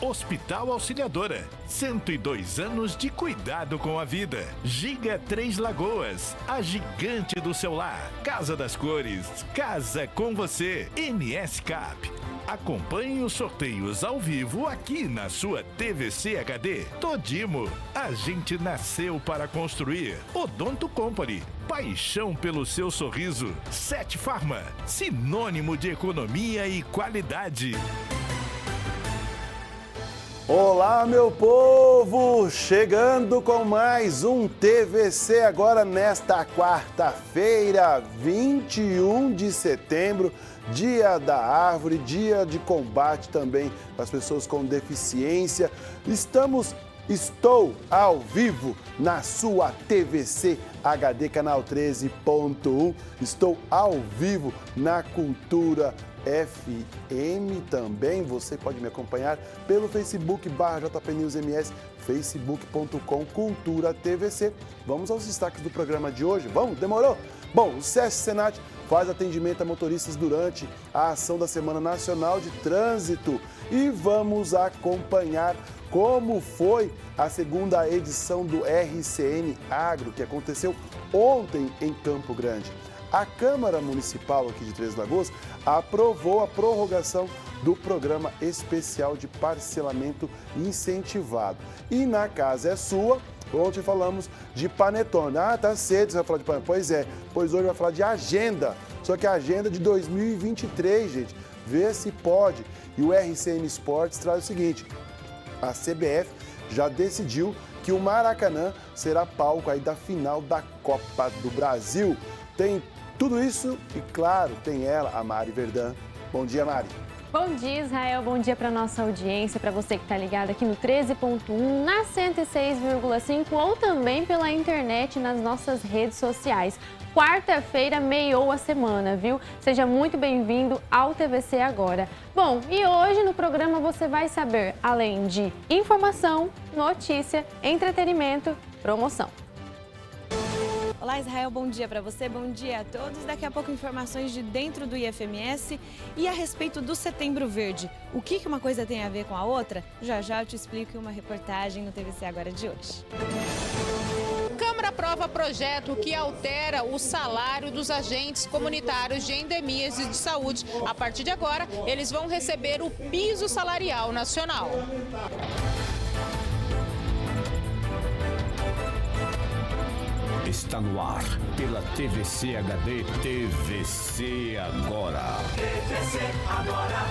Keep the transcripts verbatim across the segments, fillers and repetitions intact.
Hospital Auxiliadora, cento e dois anos de cuidado com a vida. Giga Três Lagoas, a gigante do seu lar. Casa das Cores, casa com você. M S Cap. Acompanhe os sorteios ao vivo aqui na sua T V C H D. Todimo, a gente nasceu para construir. Odonto Company, paixão pelo seu sorriso. Sete Farma, sinônimo de economia e qualidade. Olá, meu povo! Chegando com mais um T V C agora nesta quarta-feira, vinte e um de setembro, Dia da Árvore, dia de combate também para as pessoas com deficiência. Estamos, estou ao vivo na sua T V C H D, canal treze ponto um. Estou ao vivo na Cultura F M também. Você pode me acompanhar pelo Facebook barra J P News M S, facebook ponto com Cultura T V C. Vamos aos destaques do programa de hoje. Vamos? Demorou? Bom, o SESC Senat faz atendimento a motoristas durante a ação da Semana Nacional de Trânsito e vamos acompanhar como foi a segunda edição do R C N Agro, que aconteceu ontem em Campo Grande. A Câmara Municipal aqui de Três Lagoas aprovou a prorrogação do Programa Especial de Parcelamento Incentivado. E na Casa é Sua, ontem falamos de panetone. Ah, tá cedo, você vai falar de panetone. Pois é, pois hoje vai falar de agenda. Só que a agenda de dois mil e vinte e três, gente, vê se pode. E o R C N Esportes traz o seguinte, a C B F já decidiu que o Maracanã será palco aí da final da Copa do Brasil. Tem tudo isso e, claro, tem ela, a Mari Verdun. Bom dia, Mari. Bom dia, Israel. Bom dia para nossa audiência, para você que está ligado aqui no treze ponto um, na cento e seis vírgula cinco ou também pela internet nas nossas redes sociais. Quarta-feira meiou a semana, viu? Seja muito bem-vindo ao T V C Agora. Bom, e hoje no programa você vai saber, além de informação, notícia, entretenimento, promoção. Olá, Israel, bom dia para você, bom dia a todos. Daqui a pouco informações de dentro do I F M S e a respeito do Setembro Verde. O que uma coisa tem a ver com a outra? Já já eu te explico em uma reportagem no T V C Agora de hoje. Câmara aprova projeto que altera o salário dos agentes comunitários de endemias e de saúde. A partir de agora, eles vão receber o piso salarial nacional. Está no ar, pela T V C H D, T V C Agora. T V C Agora.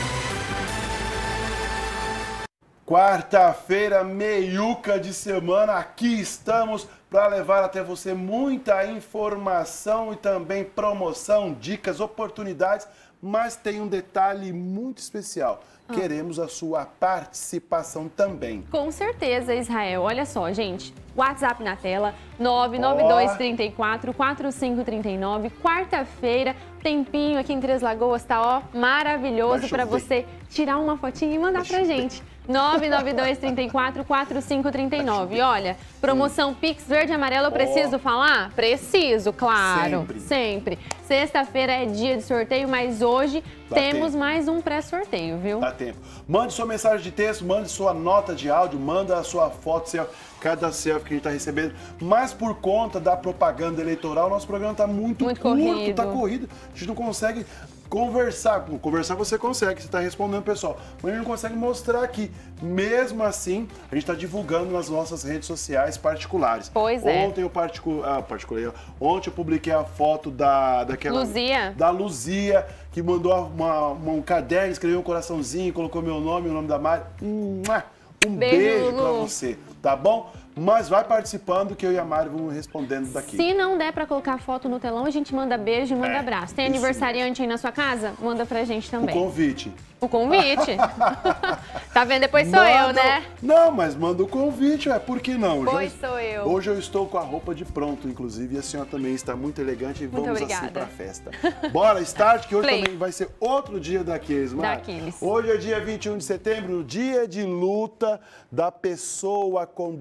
Quarta-feira, meiuca de semana, aqui estamos para levar até você muita informação e também promoção, dicas, oportunidades, mas tem um detalhe muito especial. Queremos a sua participação também. Com certeza, Israel. Olha só, gente. WhatsApp na tela, nove nove dois, três quatro, quatro cinco três nove. Quarta-feira, tempinho aqui em Três Lagoas, tá ó, maravilhoso para você tirar uma fotinha e mandar pra gente. nove nove dois, três quatro, quatro cinco três nove. Olha, promoção Pix Verde e Amarelo, eu preciso oh. falar? Preciso, claro. Sempre. Sempre. Sexta-feira é dia de sorteio, mas hoje Dá temos tempo. mais um pré-sorteio, viu? Dá tempo. Mande sua mensagem de texto, mande sua nota de áudio, manda a sua foto, cada selfie que a gente está recebendo. Mas por conta da propaganda eleitoral, nosso programa está muito, muito curto, corrido. Tá corrido. A gente não consegue conversar. Conversar você consegue, você está respondendo, pessoal. Mas a gente não consegue mostrar aqui. Mesmo assim, a gente está divulgando nas nossas redes sociais particulares. Pois é. Ontem eu particu... ah, particulei. Ontem eu publiquei a foto da daquela Luzia. Da Luzia, que mandou uma, uma, um caderno, escreveu um coraçãozinho, colocou meu nome, o nome da Mari. Um beijo, beijo para você, tá bom? Mas vai participando que eu e a Mari vamos respondendo daqui. Se não der para colocar foto no telão, a gente manda beijo e manda é, abraço. Tem aniversariante aí na sua casa? Manda pra gente também. O convite. O convite. Tá vendo? Depois sou manda, eu, né? Não, mas manda o convite, é. Por que não? Pois hoje, sou eu. Hoje eu estou com a roupa de pronto, inclusive, e a senhora também está muito elegante e muito vamos obrigada. assim pra festa. Bora, start, que hoje Play. também vai ser outro dia daqueles, Mari. Daqueles. Hoje é dia vinte e um de setembro, dia de luta da pessoa com deficiência.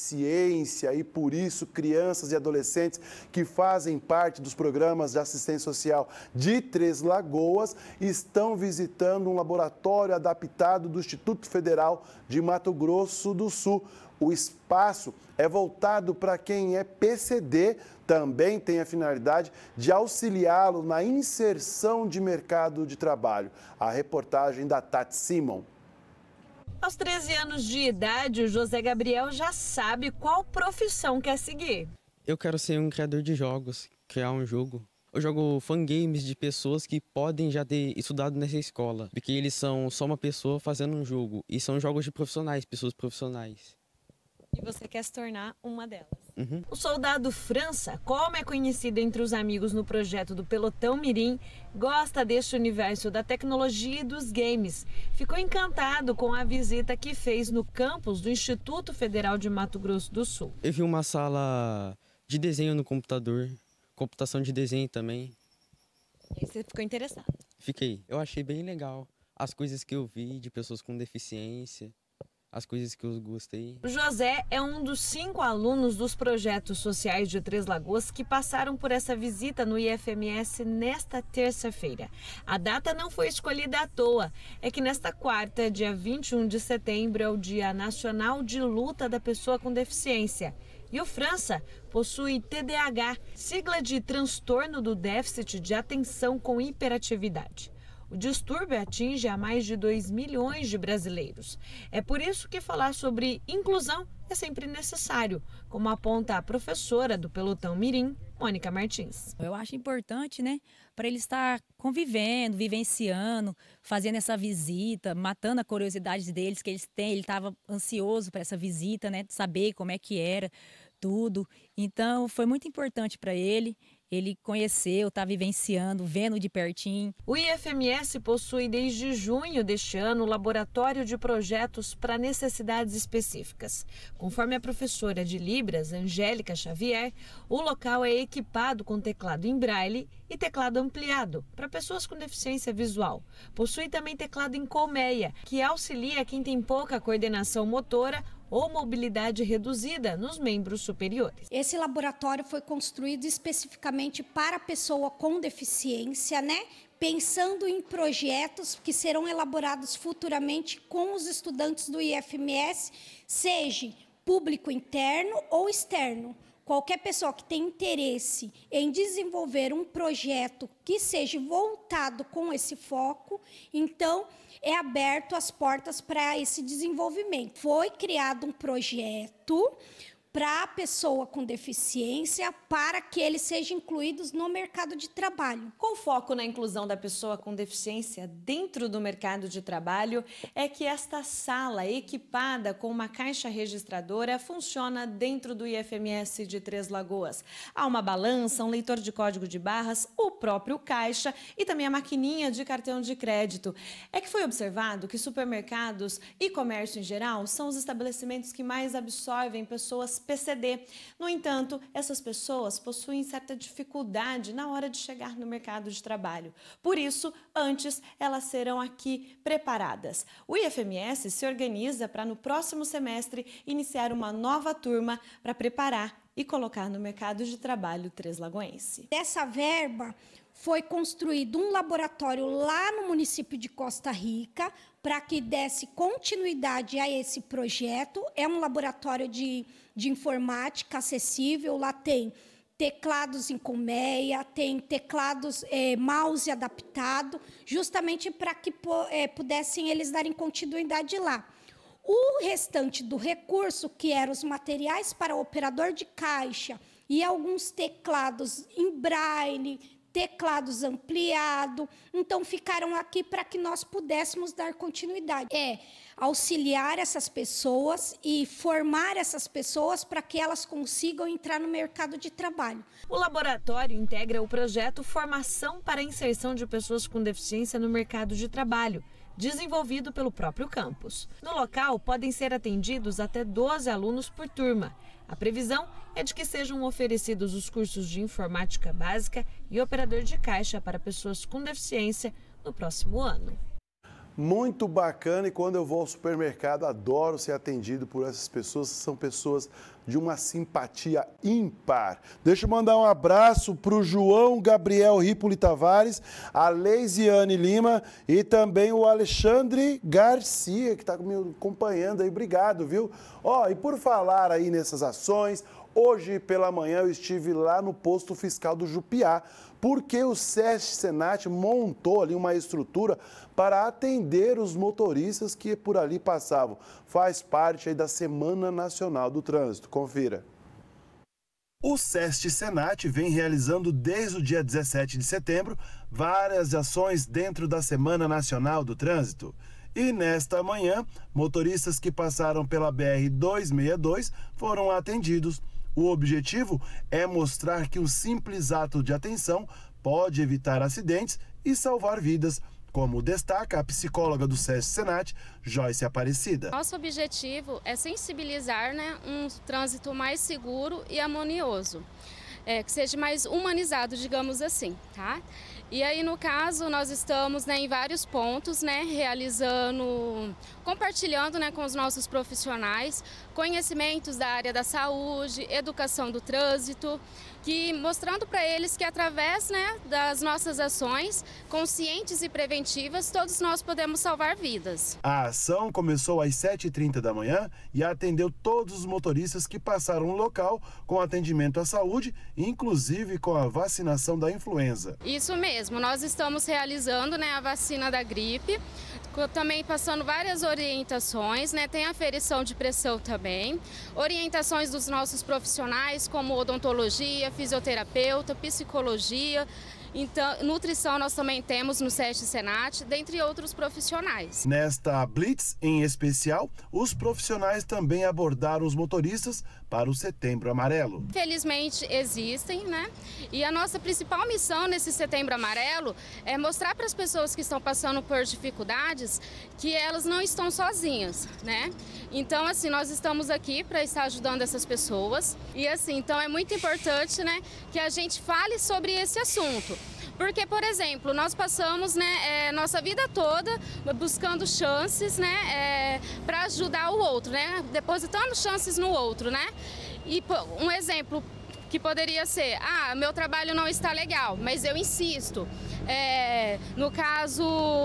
deficiência e, por isso, crianças e adolescentes que fazem parte dos programas de assistência social de Três Lagoas estão visitando um laboratório adaptado do Instituto Federal de Mato Grosso do Sul. O espaço é voltado para quem é P C D, também tem a finalidade de auxiliá-lo na inserção de mercado de trabalho. A reportagem da Tati Simon. Aos treze anos de idade, o José Gabriel já sabe qual profissão quer seguir. Eu quero ser um criador de jogos, criar um jogo. Eu jogo fangames de pessoas que podem já ter estudado nessa escola, porque eles são só uma pessoa fazendo um jogo, e são jogos de profissionais, pessoas profissionais. E você quer se tornar uma delas. Uhum. O soldado França, como é conhecido entre os amigos no projeto do Pelotão Mirim, gosta deste universo da tecnologia e dos games. Ficou encantado com a visita que fez no campus do Instituto Federal de Mato Grosso do Sul. Eu vi uma sala de desenho no computador, computação de desenho também. E aí você ficou interessado? Fiquei. Eu achei bem legal as coisas que eu vi de pessoas com deficiência. As coisas que eu gostei. O José é um dos cinco alunos dos projetos sociais de Três Lagoas que passaram por essa visita no I F M S nesta terça-feira. A data não foi escolhida à toa. É que nesta quarta, dia vinte e um de setembro, é o Dia Nacional de Luta da Pessoa com Deficiência. E o França possui T D A H, sigla de transtorno do déficit de atenção com hiperatividade. O distúrbio atinge a mais de dois milhões de brasileiros. É por isso que falar sobre inclusão é sempre necessário, como aponta a professora do Pelotão Mirim, Mônica Martins. Eu acho importante, né, para ele estar convivendo, vivenciando, fazendo essa visita, matando a curiosidade deles, que eles têm. Ele estava ansioso para essa visita, né, de saber como é que era tudo. Então, foi muito importante para ele. Ele conheceu, está vivenciando, vendo de pertinho. O I F M S possui desde junho deste ano o laboratório de projetos para necessidades específicas. Conforme a professora de Libras, Angélica Xavier, o local é equipado com teclado em braille e teclado ampliado para pessoas com deficiência visual. Possui também teclado em colmeia, que auxilia quem tem pouca coordenação motora ou mobilidade reduzida nos membros superiores. Esse laboratório foi construído especificamente para a pessoa com deficiência, né? Pensando em projetos que serão elaborados futuramente com os estudantes do I F M S, seja público interno ou externo. Qualquer pessoa que tenha interesse em desenvolver um projeto que seja voltado com esse foco, então é aberto as portas para esse desenvolvimento. Foi criado um projeto para a pessoa com deficiência, para que eles sejam incluídos no mercado de trabalho. Com foco na inclusão da pessoa com deficiência dentro do mercado de trabalho, é que esta sala equipada com uma caixa registradora funciona dentro do I F M S de Três Lagoas. Há uma balança, um leitor de código de barras, o próprio caixa e também a maquininha de cartão de crédito. É que foi observado que supermercados e comércio em geral são os estabelecimentos que mais absorvem pessoas P C D. No entanto, essas pessoas possuem certa dificuldade na hora de chegar no mercado de trabalho. Por isso, antes, elas serão aqui preparadas. O I F M S se organiza para, no próximo semestre, iniciar uma nova turma para preparar e colocar no mercado de trabalho treslagoense. Dessa verba, foi construído um laboratório lá no município de Costa Rica para que desse continuidade a esse projeto. É um laboratório de, de informática acessível, lá tem teclados em colmeia, tem teclados, é, mouse adaptado, justamente para que é, pudessem eles darem continuidade lá. O restante do recurso, que eram os materiais para o operador de caixa e alguns teclados em braille, teclados ampliados, então ficaram aqui para que nós pudéssemos dar continuidade. É auxiliar essas pessoas e formar essas pessoas para que elas consigam entrar no mercado de trabalho. O laboratório integra o projeto Formação para a Inserção de Pessoas com Deficiência no Mercado de Trabalho, desenvolvido pelo próprio campus. No local, podem ser atendidos até doze alunos por turma. A previsão é de que sejam oferecidos os cursos de informática básica e operador de caixa para pessoas com deficiência no próximo ano. muito bacana, e quando eu vou ao supermercado, adoro ser atendido por essas pessoas, são pessoas de uma simpatia ímpar. Deixa eu mandar um abraço para o João Gabriel Ripoli Tavares, a Leisiane Lima e também o Alexandre Garcia, que está me acompanhando aí. Obrigado, viu? Ó, e por falar aí nessas ações, hoje pela manhã eu estive lá no posto fiscal do Jupiá, porque o SESC Senat montou ali uma estrutura para atender os motoristas que por ali passavam. Faz parte aí da Semana Nacional do Trânsito. Confira. O SESC Senat vem realizando desde o dia dezessete de setembro várias ações dentro da Semana Nacional do Trânsito. E nesta manhã, motoristas que passaram pela B R duzentos e sessenta e dois foram atendidos. O objetivo é mostrar que um simples ato de atenção pode evitar acidentes e salvar vidas, como destaca a psicóloga do SESC Senat, Joyce Aparecida. Nosso objetivo é sensibilizar, né, um trânsito mais seguro e harmonioso, é, que seja mais humanizado, digamos assim, tá? E aí, no caso, nós estamos, né, em vários pontos, né, realizando, compartilhando, né, com os nossos profissionais conhecimentos da área da saúde, educação do trânsito, que mostrando para eles que através, né, das nossas ações conscientes e preventivas, todos nós podemos salvar vidas. A ação começou às sete e trinta da manhã e atendeu todos os motoristas que passaram no local com atendimento à saúde, inclusive com a vacinação da influenza. Isso mesmo, nós estamos realizando, né, a vacina da gripe, também passando várias orientações, né, tem aferição de pressão também, orientações dos nossos profissionais como odontologia, fisioterapeuta, psicologia, então, nutrição nós também temos no SESC Senat, dentre outros profissionais. Nesta Blitz, em especial, os profissionais também abordaram os motoristas para o Setembro Amarelo. Felizmente existem, né? E a nossa principal missão nesse Setembro Amarelo é mostrar para as pessoas que estão passando por dificuldades que elas não estão sozinhas, né? Então, assim, nós estamos aqui para estar ajudando essas pessoas. E assim, então é muito importante, né, que a gente fale sobre esse assunto. Porque, por exemplo, nós passamos, né, é, nossa vida toda buscando chances, né, é, para ajudar o outro, né, depositando chances no outro, né. E um exemplo que poderia ser, ah, meu trabalho não está legal, mas eu insisto. É, no caso,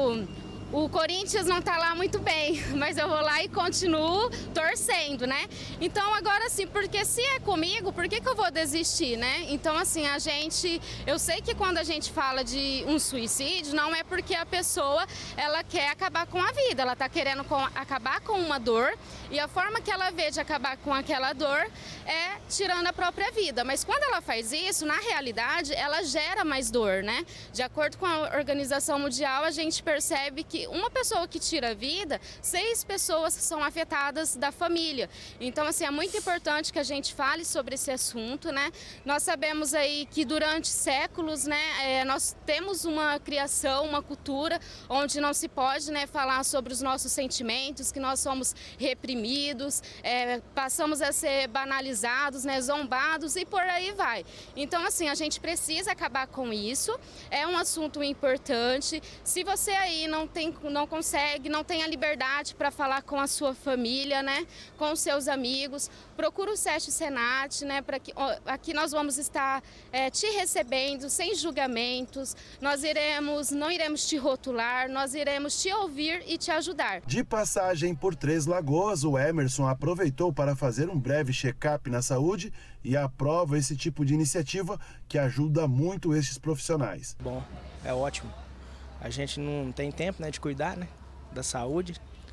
o Corinthians não está lá muito bem, mas eu vou lá e continuo torcendo, né? Então, agora sim, porque se é comigo, por que que eu vou desistir, né? Então, assim, a gente, eu sei que quando a gente fala de um suicídio, não é porque a pessoa, ela quer acabar com a vida, ela está querendo com, acabar com uma dor, e a forma que ela vê de acabar com aquela dor é tirando a própria vida. Mas quando ela faz isso, na realidade, ela gera mais dor, né? De acordo com a Organização Mundial, a gente percebe que uma pessoa que tira a vida, seis pessoas são afetadas da família. Então, assim, é muito importante que a gente fale sobre esse assunto, né? Nós sabemos aí que durante séculos, né, é, nós temos uma criação, uma cultura onde não se pode, né, falar sobre os nossos sentimentos, que nós somos reprimidos, é, passamos a ser banalizados, né, zombados e por aí vai. Então, assim, a gente precisa acabar com isso. É um assunto importante. Se você aí não tem não consegue, não tem a liberdade para falar com a sua família, né, com os seus amigos, procura o SESC Senat, né, para que aqui nós vamos estar é, te recebendo sem julgamentos, nós iremos, não iremos te rotular, nós iremos te ouvir e te ajudar. De passagem por Três Lagoas, o Emerson aproveitou para fazer um breve check-up na saúde e aprova esse tipo de iniciativa que ajuda muito estes profissionais. Bom, é ótimo. A gente não tem tempo, né, de cuidar, né, da saúde,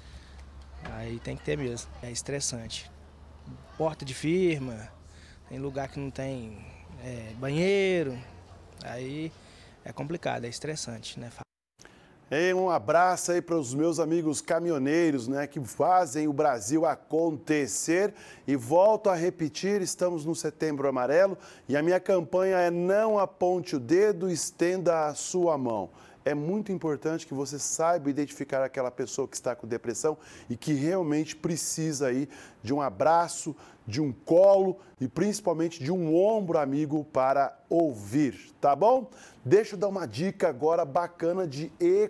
aí tem que ter mesmo, é estressante. Porta de firma, tem lugar que não tem é, banheiro, aí é complicado, é estressante, né. E um abraço aí para os meus amigos caminhoneiros, né, que fazem o Brasil acontecer. E volto a repetir, estamos no Setembro Amarelo e a minha campanha é não aponte o dedo, estenda a sua mão. É muito importante que você saiba identificar aquela pessoa que está com depressão e que realmente precisa aí de um abraço, de um colo e principalmente de um ombro amigo para ouvir, tá bom? Deixa eu dar uma dica agora bacana de economia.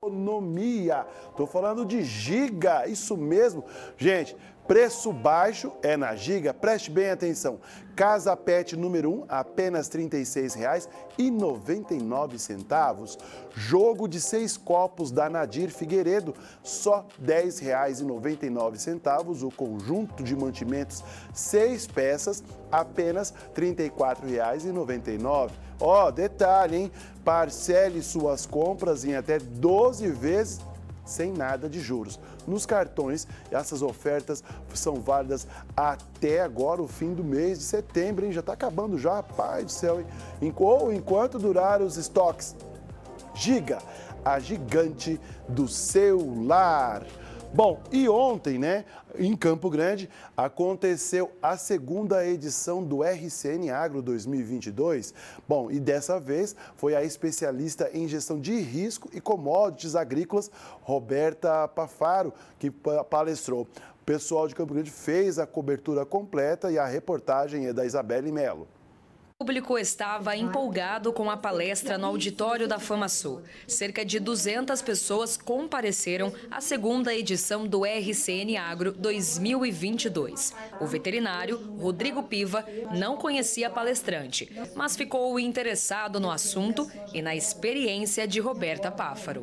Economia. Tô falando de Giga, isso mesmo. Gente, preço baixo é na Giga, preste bem atenção. Casa Pet número um, apenas trinta e seis reais e noventa e nove centavos. Jogo de seis copos da Nadir Figueiredo, só dez reais e noventa e nove centavos. O conjunto de mantimentos, seis peças, apenas trinta e quatro reais e noventa e nove centavos. Ó, detalhe, hein? Parcele suas compras em até doze vezes sem nada de juros. Nos cartões, essas ofertas são válidas até agora, o fim do mês de setembro, hein? Já está acabando já, pai do céu, hein? Ou enquanto durar os estoques. Giga, a gigante do celular. Bom, e ontem, né, em Campo Grande, aconteceu a segunda edição do R C N Agro dois mil e vinte e dois. Bom, e dessa vez foi a especialista em gestão de risco e commodities agrícolas, Roberta Pafaro, que palestrou. O pessoal de Campo Grande fez a cobertura completa e a reportagem é da Isabelle Melo. O público estava empolgado com a palestra no auditório da FamaSul. Cerca de duzentas pessoas compareceram à segunda edição do R C N Agro dois mil e vinte e dois. O veterinário, Rodrigo Piva, não conhecia a palestrante, mas ficou interessado no assunto e na experiência de Roberta Páfaro.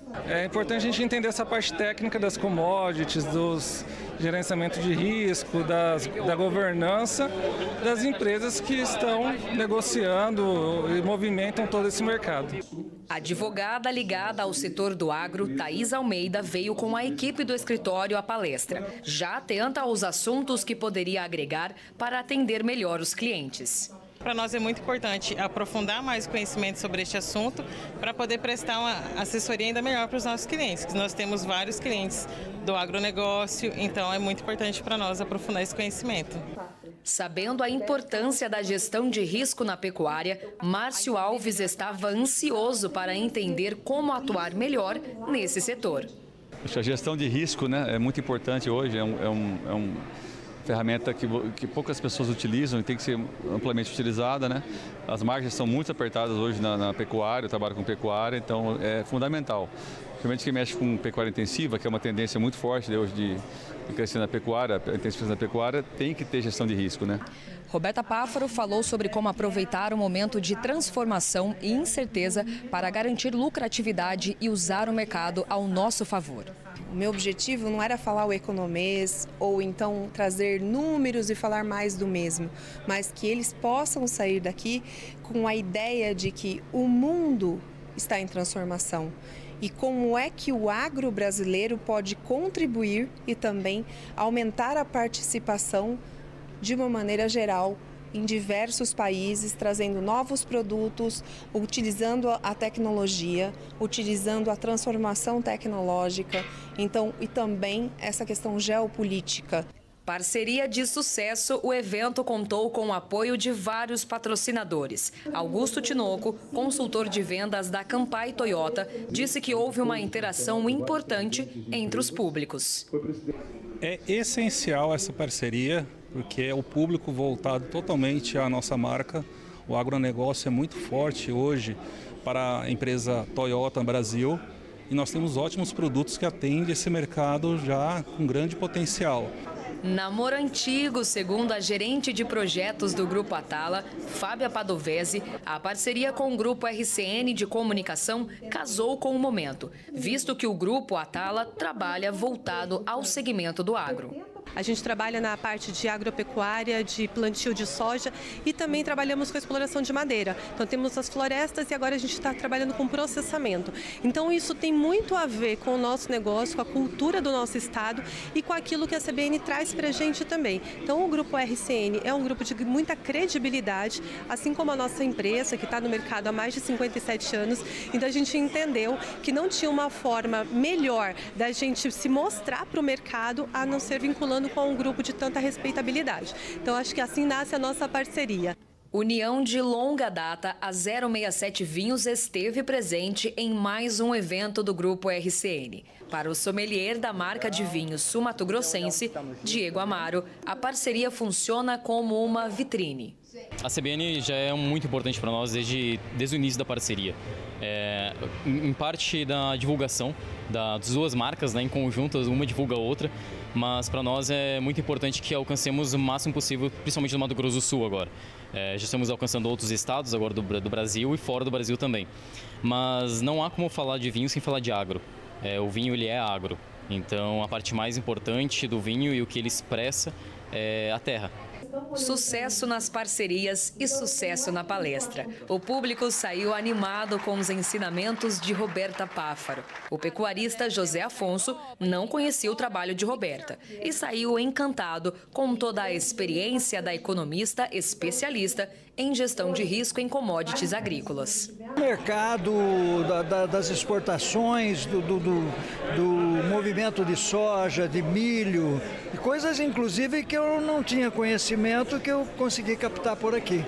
É importante a gente entender essa parte técnica das commodities, dos gerenciamento de risco, das, da governança das empresas que estão negociando e movimentam todo esse mercado. A advogada ligada ao setor do agro, Thaís Almeida, veio com a equipe do escritório à palestra. Já atenta aos assuntos que poderia agregar para atender melhor os clientes. Para nós é muito importante aprofundar mais o conhecimento sobre este assunto para poder prestar uma assessoria ainda melhor para os nossos clientes, que nós temos vários clientes do agronegócio, então é muito importante para nós aprofundar esse conhecimento. Sabendo a importância da gestão de risco na pecuária, Márcio Alves estava ansioso para entender como atuar melhor nesse setor. A gestão de risco, né, é muito importante hoje, é um, é um, é um... ferramenta que, que poucas pessoas utilizam e tem que ser amplamente utilizada, né? As margens são muito apertadas hoje na, na pecuária, eu trabalho com pecuária, então é fundamental. Principalmente quem mexe com pecuária intensiva, que é uma tendência muito forte de hoje de, de crescer na pecuária, a intensificação da pecuária, tem que ter gestão de risco, né? Roberta Páfaro falou sobre como aproveitar o momento de transformação e incerteza para garantir lucratividade e usar o mercado ao nosso favor. O meu objetivo não era falar o economês ou então trazer números e falar mais do mesmo, mas que eles possam sair daqui com a ideia de que o mundo está em transformação e como é que o agro brasileiro pode contribuir e também aumentar a participação de uma maneira geral em diversos países, trazendo novos produtos, utilizando a tecnologia, utilizando a transformação tecnológica, então, e também essa questão geopolítica. Parceria de sucesso, o evento contou com o apoio de vários patrocinadores. Augusto Tinoco, consultor de vendas da Campai Toyota, disse que houve uma interação importante entre os públicos. É essencial essa parceria, porque é o público voltado totalmente à nossa marca. O agronegócio é muito forte hoje para a empresa Toyota Brasil e nós temos ótimos produtos que atendem esse mercado já com grande potencial. Namoro antigo, segundo a gerente de projetos do Grupo Atala, Fábia Padovese, a parceria com o Grupo R C N de Comunicação casou com o momento, visto que o Grupo Atala trabalha voltado ao segmento do agro. A gente trabalha na parte de agropecuária, de plantio de soja e também trabalhamos com a exploração de madeira. Então temos as florestas e agora a gente está trabalhando com processamento. Então isso tem muito a ver com o nosso negócio, com a cultura do nosso estado e com aquilo que a C B N traz para a gente também. Então o Grupo R C N é um grupo de muita credibilidade, assim como a nossa empresa, que está no mercado há mais de cinquenta e sete anos. Então a gente entendeu que não tinha uma forma melhor da gente se mostrar para o mercado a não ser vinculando com um grupo de tanta respeitabilidade. Então, acho que assim nasce a nossa parceria. União de longa data, a zero sessenta e sete Vinhos esteve presente em mais um evento do Grupo R C N. Para o sommelier da marca de vinhos sul-mato-grossense, Diego Amaro, a parceria funciona como uma vitrine. A C B N já é muito importante para nós desde, desde o início da parceria. É, em parte da divulgação das duas marcas, né, em conjunto, uma divulga a outra, mas para nós é muito importante que alcancemos o máximo possível, principalmente no Mato Grosso do Sul agora. É, já estamos alcançando outros estados agora do, do Brasil e fora do Brasil também. Mas não há como falar de vinho sem falar de agro. É, o vinho ele é agro, então a parte mais importante do vinho e o que ele expressa é a terra. Sucesso nas parcerias e sucesso na palestra. O público saiu animado com os ensinamentos de Roberta Páfaro. O pecuarista José Afonso não conhecia o trabalho de Roberta e saiu encantado com toda a experiência da economista especialista em gestão de risco em commodities agrícolas. O mercado da, da, das exportações, do, do, do, do movimento de soja, de milho, coisas inclusive que eu não tinha conhecimento, que eu consegui captar por aqui.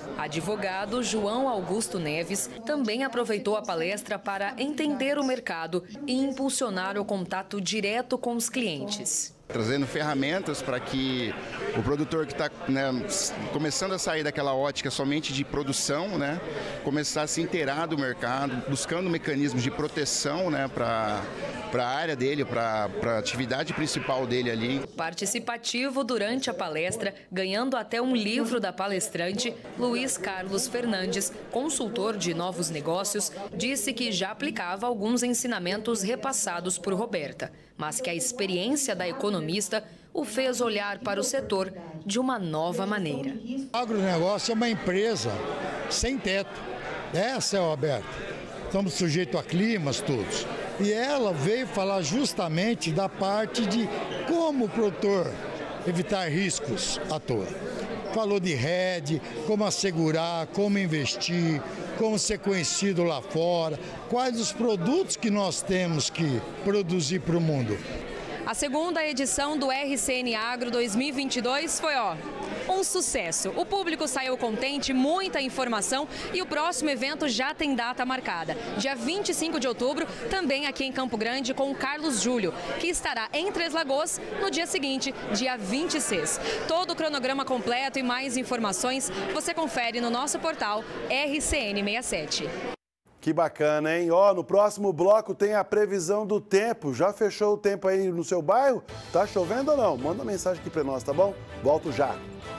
Advogado João Augusto Neves também aproveitou a palestra para entender o mercado e impulsionar o contato direto com os clientes. Trazendo ferramentas para que o produtor que está, né, começando a sair daquela ótica somente de produção, né, começar a se inteirar do mercado, buscando mecanismos de proteção, né, para para a área dele, para a atividade principal dele ali. Participativo durante a palestra, ganhando até um livro da palestrante, Luiz Carlos Fernandes, consultor de novos negócios, disse que já aplicava alguns ensinamentos repassados por Roberta, mas que a experiência da economista o fez olhar para o setor de uma nova maneira. O agronegócio é uma empresa sem teto, é, céu aberto. Estamos sujeitos a climas todos. E ela veio falar justamente da parte de como o produtor evitar riscos à toa. Falou de rede, como assegurar, como investir, como ser conhecido lá fora, quais os produtos que nós temos que produzir para o mundo. A segunda edição do R C N Agro dois mil e vinte e dois foi, ó, um sucesso. O público saiu contente, muita informação e o próximo evento já tem data marcada. Dia vinte e cinco de outubro, também aqui em Campo Grande, com o Carlos Júlio, que estará em Três Lagoas no dia seguinte, dia vinte e seis. Todo o cronograma completo e mais informações você confere no nosso portal R C N sessenta e sete. Que bacana, hein? Ó, no próximo bloco tem a previsão do tempo. Já fechou o tempo aí no seu bairro? Tá chovendo ou não? Manda uma mensagem aqui pra nós, tá bom? Volto já.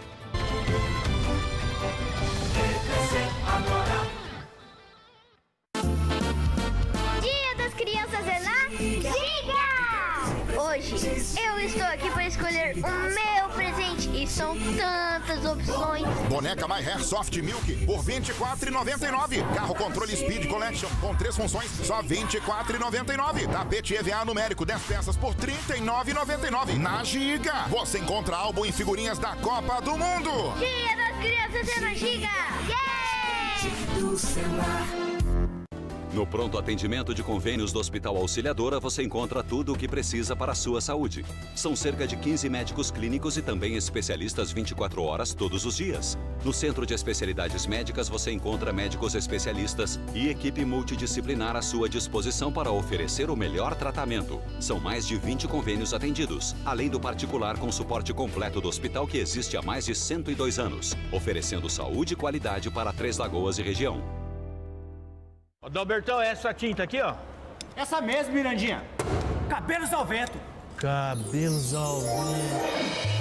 Dia das Crianças é na Giga! Hoje eu estou aqui para escolher o meu presente e são tantas opções. Boneca My Hair Soft Milk por vinte e quatro reais e noventa e nove centavos. Carro controle Speed Collection com três funções, só vinte e quatro reais e noventa e nove centavos. Tapete E V A numérico dez peças por trinta e nove reais e noventa e nove centavos. Na Giga, você encontra álbum e figurinhas da Copa do Mundo. Dia das Crianças é na Giga! Yeah! Do celular. No pronto atendimento de convênios do Hospital Auxiliadora, você encontra tudo o que precisa para a sua saúde. São cerca de quinze médicos clínicos e também especialistas vinte e quatro horas todos os dias. No Centro de Especialidades Médicas, você encontra médicos especialistas e equipe multidisciplinar à sua disposição para oferecer o melhor tratamento. São mais de vinte convênios atendidos, além do particular com suporte completo do hospital que existe há mais de cento e dois anos, oferecendo saúde e qualidade para Três Lagoas e região. Ô, Dalbertão, é essa tinta aqui, ó? Essa mesmo, Mirandinha. Cabelos ao vento. Cabelos ao vento.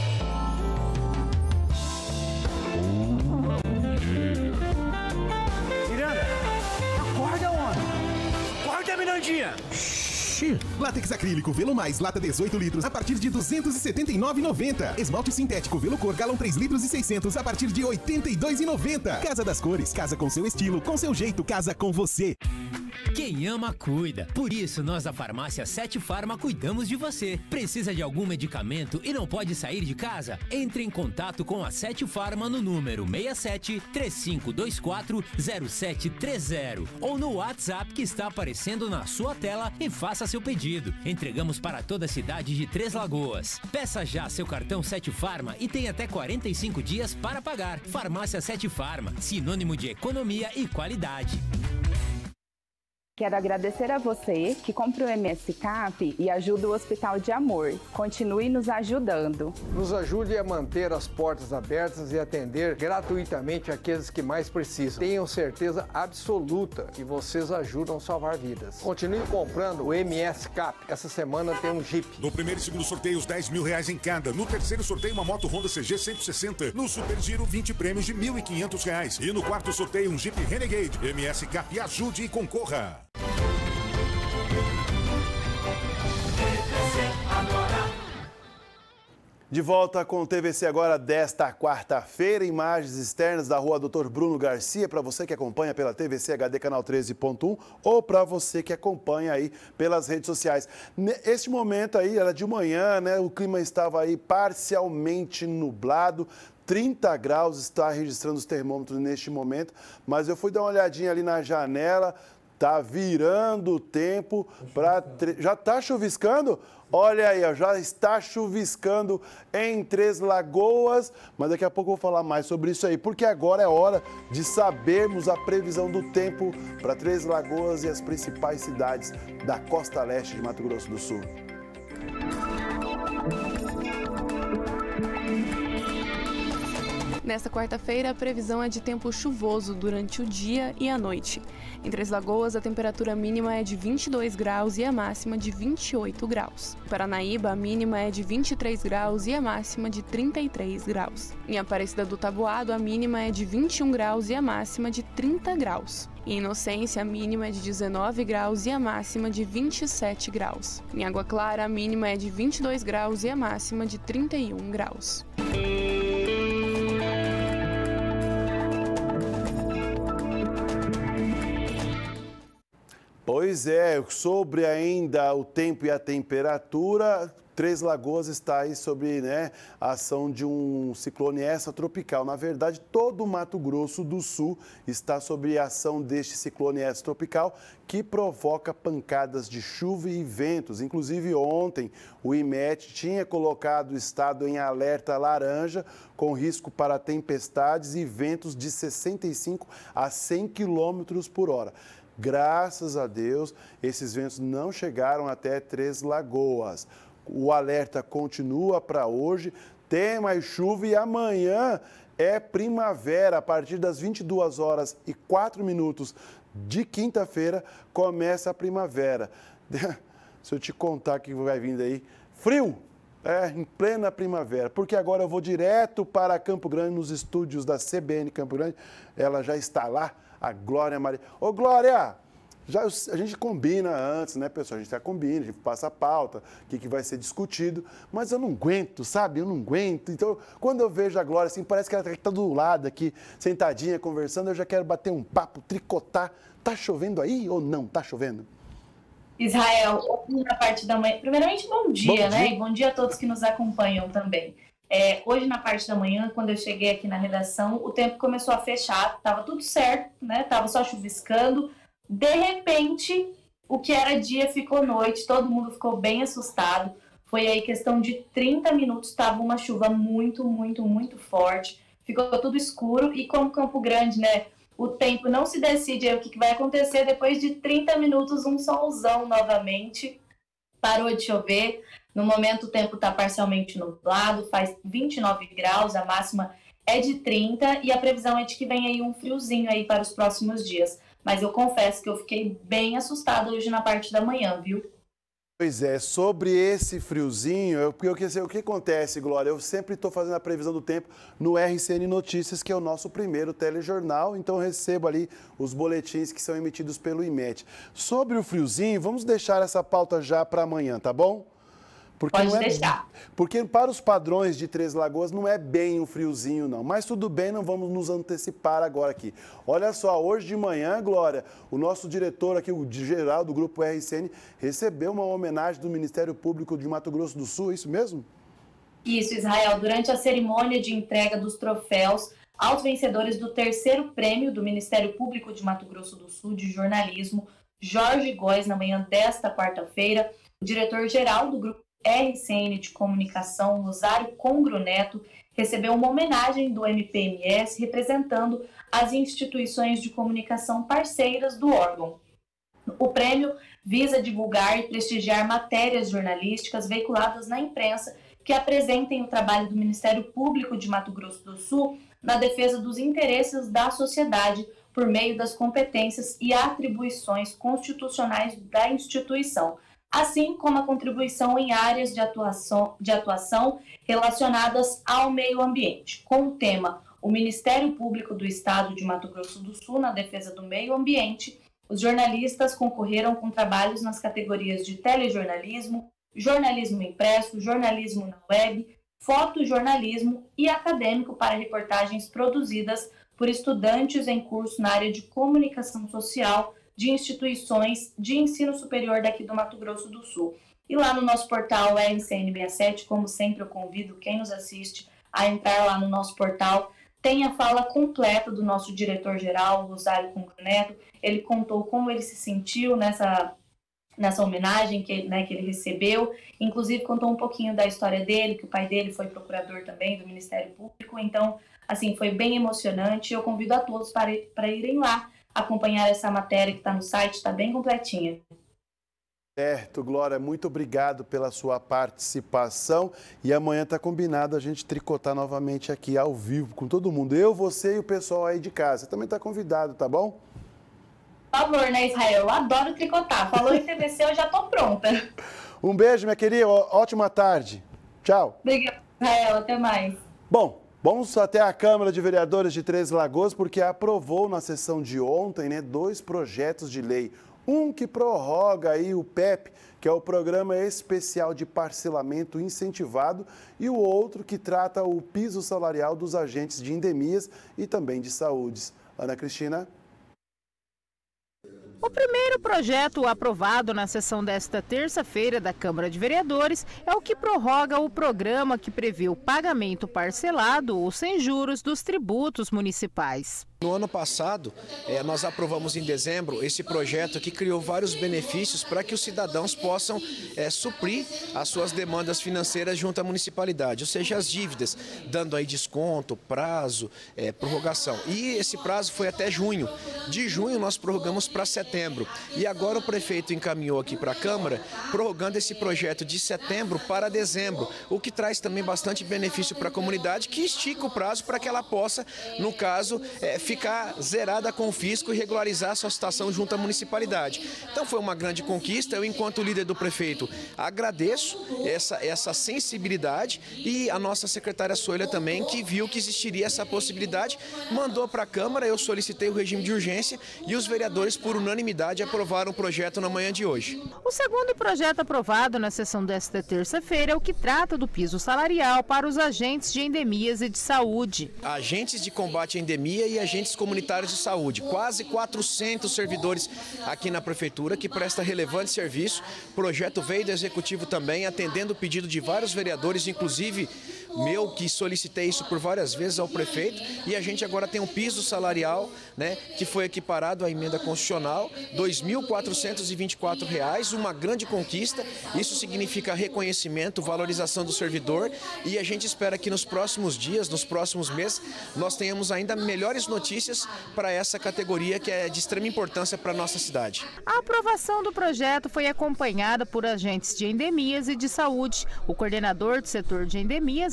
Miranda, acorda, homem. Acorda, Mirandinha. Látex acrílico Velo Mais, lata dezoito litros, a partir de duzentos e setenta e nove reais e noventa centavos. Esmalte sintético Velo Cor, galão três litros e seiscentos, a partir de oitenta e dois reais e noventa centavos. Casa das Cores, casa com seu estilo, com seu jeito, casa com você. Quem ama, cuida. Por isso, nós da Farmácia Sete Farma cuidamos de você. Precisa de algum medicamento e não pode sair de casa? Entre em contato com a Sete Farma no número seis sete, três cinco dois quatro, zero sete três zero ou no WhatsApp que está aparecendo na sua tela e faça seu pedido. Entregamos para toda a cidade de Três Lagoas. Peça já seu cartão Sete Farma e tem até quarenta e cinco dias para pagar. Farmácia Sete Farma, sinônimo de economia e qualidade. Quero agradecer a você que compra o M S Cap e ajuda o Hospital de Amor. Continue nos ajudando. Nos ajude a manter as portas abertas e atender gratuitamente aqueles que mais precisam. Tenham certeza absoluta que vocês ajudam a salvar vidas. Continue comprando o M S Cap. Essa semana tem um Jeep. No primeiro e segundo sorteio, os dez mil reais em cada. No terceiro sorteio, uma moto Honda C G cento e sessenta. No Super Giro, vinte prêmios de mil e quinhentos reais. E no quarto sorteio, um Jeep Renegade. M S Cap, ajude e concorra. De volta com o T V C agora desta quarta-feira, imagens externas da rua doutor Bruno Garcia, para você que acompanha pela T V C H D canal treze ponto um ou para você que acompanha aí pelas redes sociais. Este momento aí era de manhã, né? O clima estava aí parcialmente nublado, trinta graus está registrando os termômetros neste momento, mas eu fui dar uma olhadinha ali na janela, tá virando o tempo para... Já tá chuviscando? Olha aí, ó, já está chuviscando em Três Lagoas, mas daqui a pouco eu vou falar mais sobre isso aí, porque agora é hora de sabermos a previsão do tempo para Três Lagoas e as principais cidades da costa leste de Mato Grosso do Sul. Nesta quarta-feira, a previsão é de tempo chuvoso durante o dia e a noite. Em Três Lagoas, a temperatura mínima é de vinte e dois graus e a máxima de vinte e oito graus. Em Paranaíba, a mínima é de vinte e três graus e a máxima de trinta e três graus. Em Aparecida do Taboado, a mínima é de vinte e um graus e a máxima de trinta graus. Em Inocência, a mínima é de dezenove graus e a máxima de vinte e sete graus. Em Água Clara, a mínima é de vinte e dois graus e a máxima de trinta e um graus. Pois é, sobre ainda o tempo e a temperatura, Três Lagoas está aí sobre, né, a ação de um ciclone extratropical. Na verdade, todo o Mato Grosso do Sul está sob a ação deste ciclone extratropical que provoca pancadas de chuva e ventos. Inclusive, ontem, o I M E T tinha colocado o estado em alerta laranja com risco para tempestades e ventos de sessenta e cinco a cem quilômetros por hora. Graças a Deus, esses ventos não chegaram até Três Lagoas. O alerta continua para hoje, tem mais chuva e amanhã é primavera. A partir das vinte e duas horas e quatro minutos de quinta-feira, começa a primavera. Se eu te contar o que vai vir daí, frio! É, em plena primavera, porque agora eu vou direto para Campo Grande, nos estúdios da C B N Campo Grande. Ela já está lá, a Glória Maria. Ô, Glória, já, a gente combina antes, né, pessoal? A gente já combina, a gente passa a pauta, o que, que vai ser discutido, mas eu não aguento, sabe? Eu não aguento. Então, quando eu vejo a Glória, assim, parece que ela está do lado aqui, sentadinha, conversando, eu já quero bater um papo, tricotar. Tá chovendo aí ou não? Tá chovendo? Israel, hoje na parte da manhã, primeiramente bom dia, bom dia, né? E bom dia a todos que nos acompanham também. É, hoje na parte da manhã, quando eu cheguei aqui na redação, o tempo começou a fechar, tava tudo certo, né? Tava só chuviscando. De repente, o que era dia ficou noite, todo mundo ficou bem assustado. Foi aí questão de trinta minutos, tava uma chuva muito, muito, muito forte. Ficou tudo escuro e como Campo Grande, né? O tempo não se decide aí o que vai acontecer. Depois de trinta minutos, um solzão novamente. Parou de chover. No momento, o tempo está parcialmente nublado. Faz vinte e nove graus. A máxima é de trinta. E a previsão é de que vem aí um friozinho aí para os próximos dias. Mas eu confesso que eu fiquei bem assustada hoje na parte da manhã, viu? Pois é, sobre esse friozinho, eu, eu, eu, o que acontece, Glória? Eu sempre estou fazendo a previsão do tempo no R C N Notícias, que é o nosso primeiro telejornal, então eu recebo ali os boletins que são emitidos pelo I M E T. Sobre o friozinho, vamos deixar essa pauta já para amanhã, tá bom? Porque Pode não é, deixar. Porque para os padrões de Três Lagoas não é bem um friozinho, não. Mas tudo bem, não vamos nos antecipar agora aqui. Olha só, hoje de manhã, Glória, o nosso diretor aqui, o geral do Grupo R C N, recebeu uma homenagem do Ministério Público de Mato Grosso do Sul, é isso mesmo? Isso, Israel. Durante a cerimônia de entrega dos troféus aos vencedores do terceiro prêmio do Ministério Público de Mato Grosso do Sul de jornalismo, Jorge Góes, na manhã desta quarta-feira, o diretor-geral do Grupo R C N de Comunicação, Rosário Congro Neto, recebeu uma homenagem do M P M S representando as instituições de comunicação parceiras do órgão. O prêmio visa divulgar e prestigiar matérias jornalísticas veiculadas na imprensa que apresentem o trabalho do Ministério Público de Mato Grosso do Sul na defesa dos interesses da sociedade por meio das competências e atribuições constitucionais da instituição, assim como a contribuição em áreas de atuação, de atuação relacionadas ao meio ambiente. Com o tema O Ministério Público do Estado de Mato Grosso do Sul na defesa do meio ambiente, os jornalistas concorreram com trabalhos nas categorias de telejornalismo, jornalismo impresso, jornalismo na web, fotojornalismo e acadêmico para reportagens produzidas por estudantes em curso na área de comunicação social de instituições de ensino superior daqui do Mato Grosso do Sul. E lá no nosso portal R C N sessenta e sete, como sempre eu convido quem nos assiste a entrar lá no nosso portal, tem a fala completa do nosso diretor-geral, Rosário Congro Neto. Ele contou como ele se sentiu nessa, nessa homenagem que, né, que ele recebeu, inclusive contou um pouquinho da história dele, que o pai dele foi procurador também do Ministério Público, então, assim, foi bem emocionante. Eu convido a todos para, para irem lá acompanhar essa matéria que está no site, está bem completinha. Certo, Glória, muito obrigado pela sua participação e amanhã está combinado a gente tricotar novamente aqui ao vivo com todo mundo, eu, você e o pessoal aí de casa. Você também está convidado, tá bom? Por favor, né, Israel? Eu adoro tricotar. Falou em T V C, eu já tô pronta. Um beijo, minha querida, ótima tarde. Tchau. Obrigada, Israel, até mais. Bom, vamos até a Câmara de Vereadores de Três Lagoas, porque aprovou na sessão de ontem, né, dois projetos de lei. Um que prorroga aí o P E P, que é o Programa Especial de Parcelamento Incentivado, e o outro que trata o piso salarial dos agentes de endemias e também de saúdes. Ana Cristina. O primeiro projeto aprovado na sessão desta terça-feira da Câmara de Vereadores é o que prorroga o programa que prevê o pagamento parcelado ou sem juros dos tributos municipais. No ano passado, eh, nós aprovamos em dezembro esse projeto que criou vários benefícios para que os cidadãos possam eh, suprir as suas demandas financeiras junto à municipalidade, ou seja, as dívidas, dando aí desconto, prazo, eh, prorrogação. E esse prazo foi até junho. De junho nós prorrogamos para setembro. E agora o prefeito encaminhou aqui para a Câmara, prorrogando esse projeto de setembro para dezembro, o que traz também bastante benefício para a comunidade, que estica o prazo para que ela possa, no caso, eh, ficar zerada com o fisco e regularizar a sua situação junto à municipalidade. Então foi uma grande conquista. Eu, enquanto líder do prefeito, agradeço essa, essa sensibilidade e a nossa secretária Soila também, que viu que existiria essa possibilidade, mandou para a Câmara, eu solicitei o regime de urgência e os vereadores, por unanimidade, aprovaram o projeto na manhã de hoje. O segundo projeto aprovado na sessão desta terça-feira é o que trata do piso salarial para os agentes de endemias e de saúde. Agentes de combate à endemia e agentes comunitários de saúde, quase quatrocentos servidores aqui na prefeitura que presta relevante serviço. O projeto veio do executivo também, atendendo o pedido de vários vereadores, inclusive meu, que solicitei isso por várias vezes ao prefeito, e a gente agora tem um piso salarial, né, que foi equiparado à emenda constitucional, dois mil quatrocentos e vinte e quatro reais, uma grande conquista. Isso significa reconhecimento, valorização do servidor, e a gente espera que nos próximos dias, nos próximos meses, nós tenhamos ainda melhores notícias para essa categoria que é de extrema importância para a nossa cidade. A aprovação do projeto foi acompanhada por agentes de endemias e de saúde. O coordenador do setor de endemias,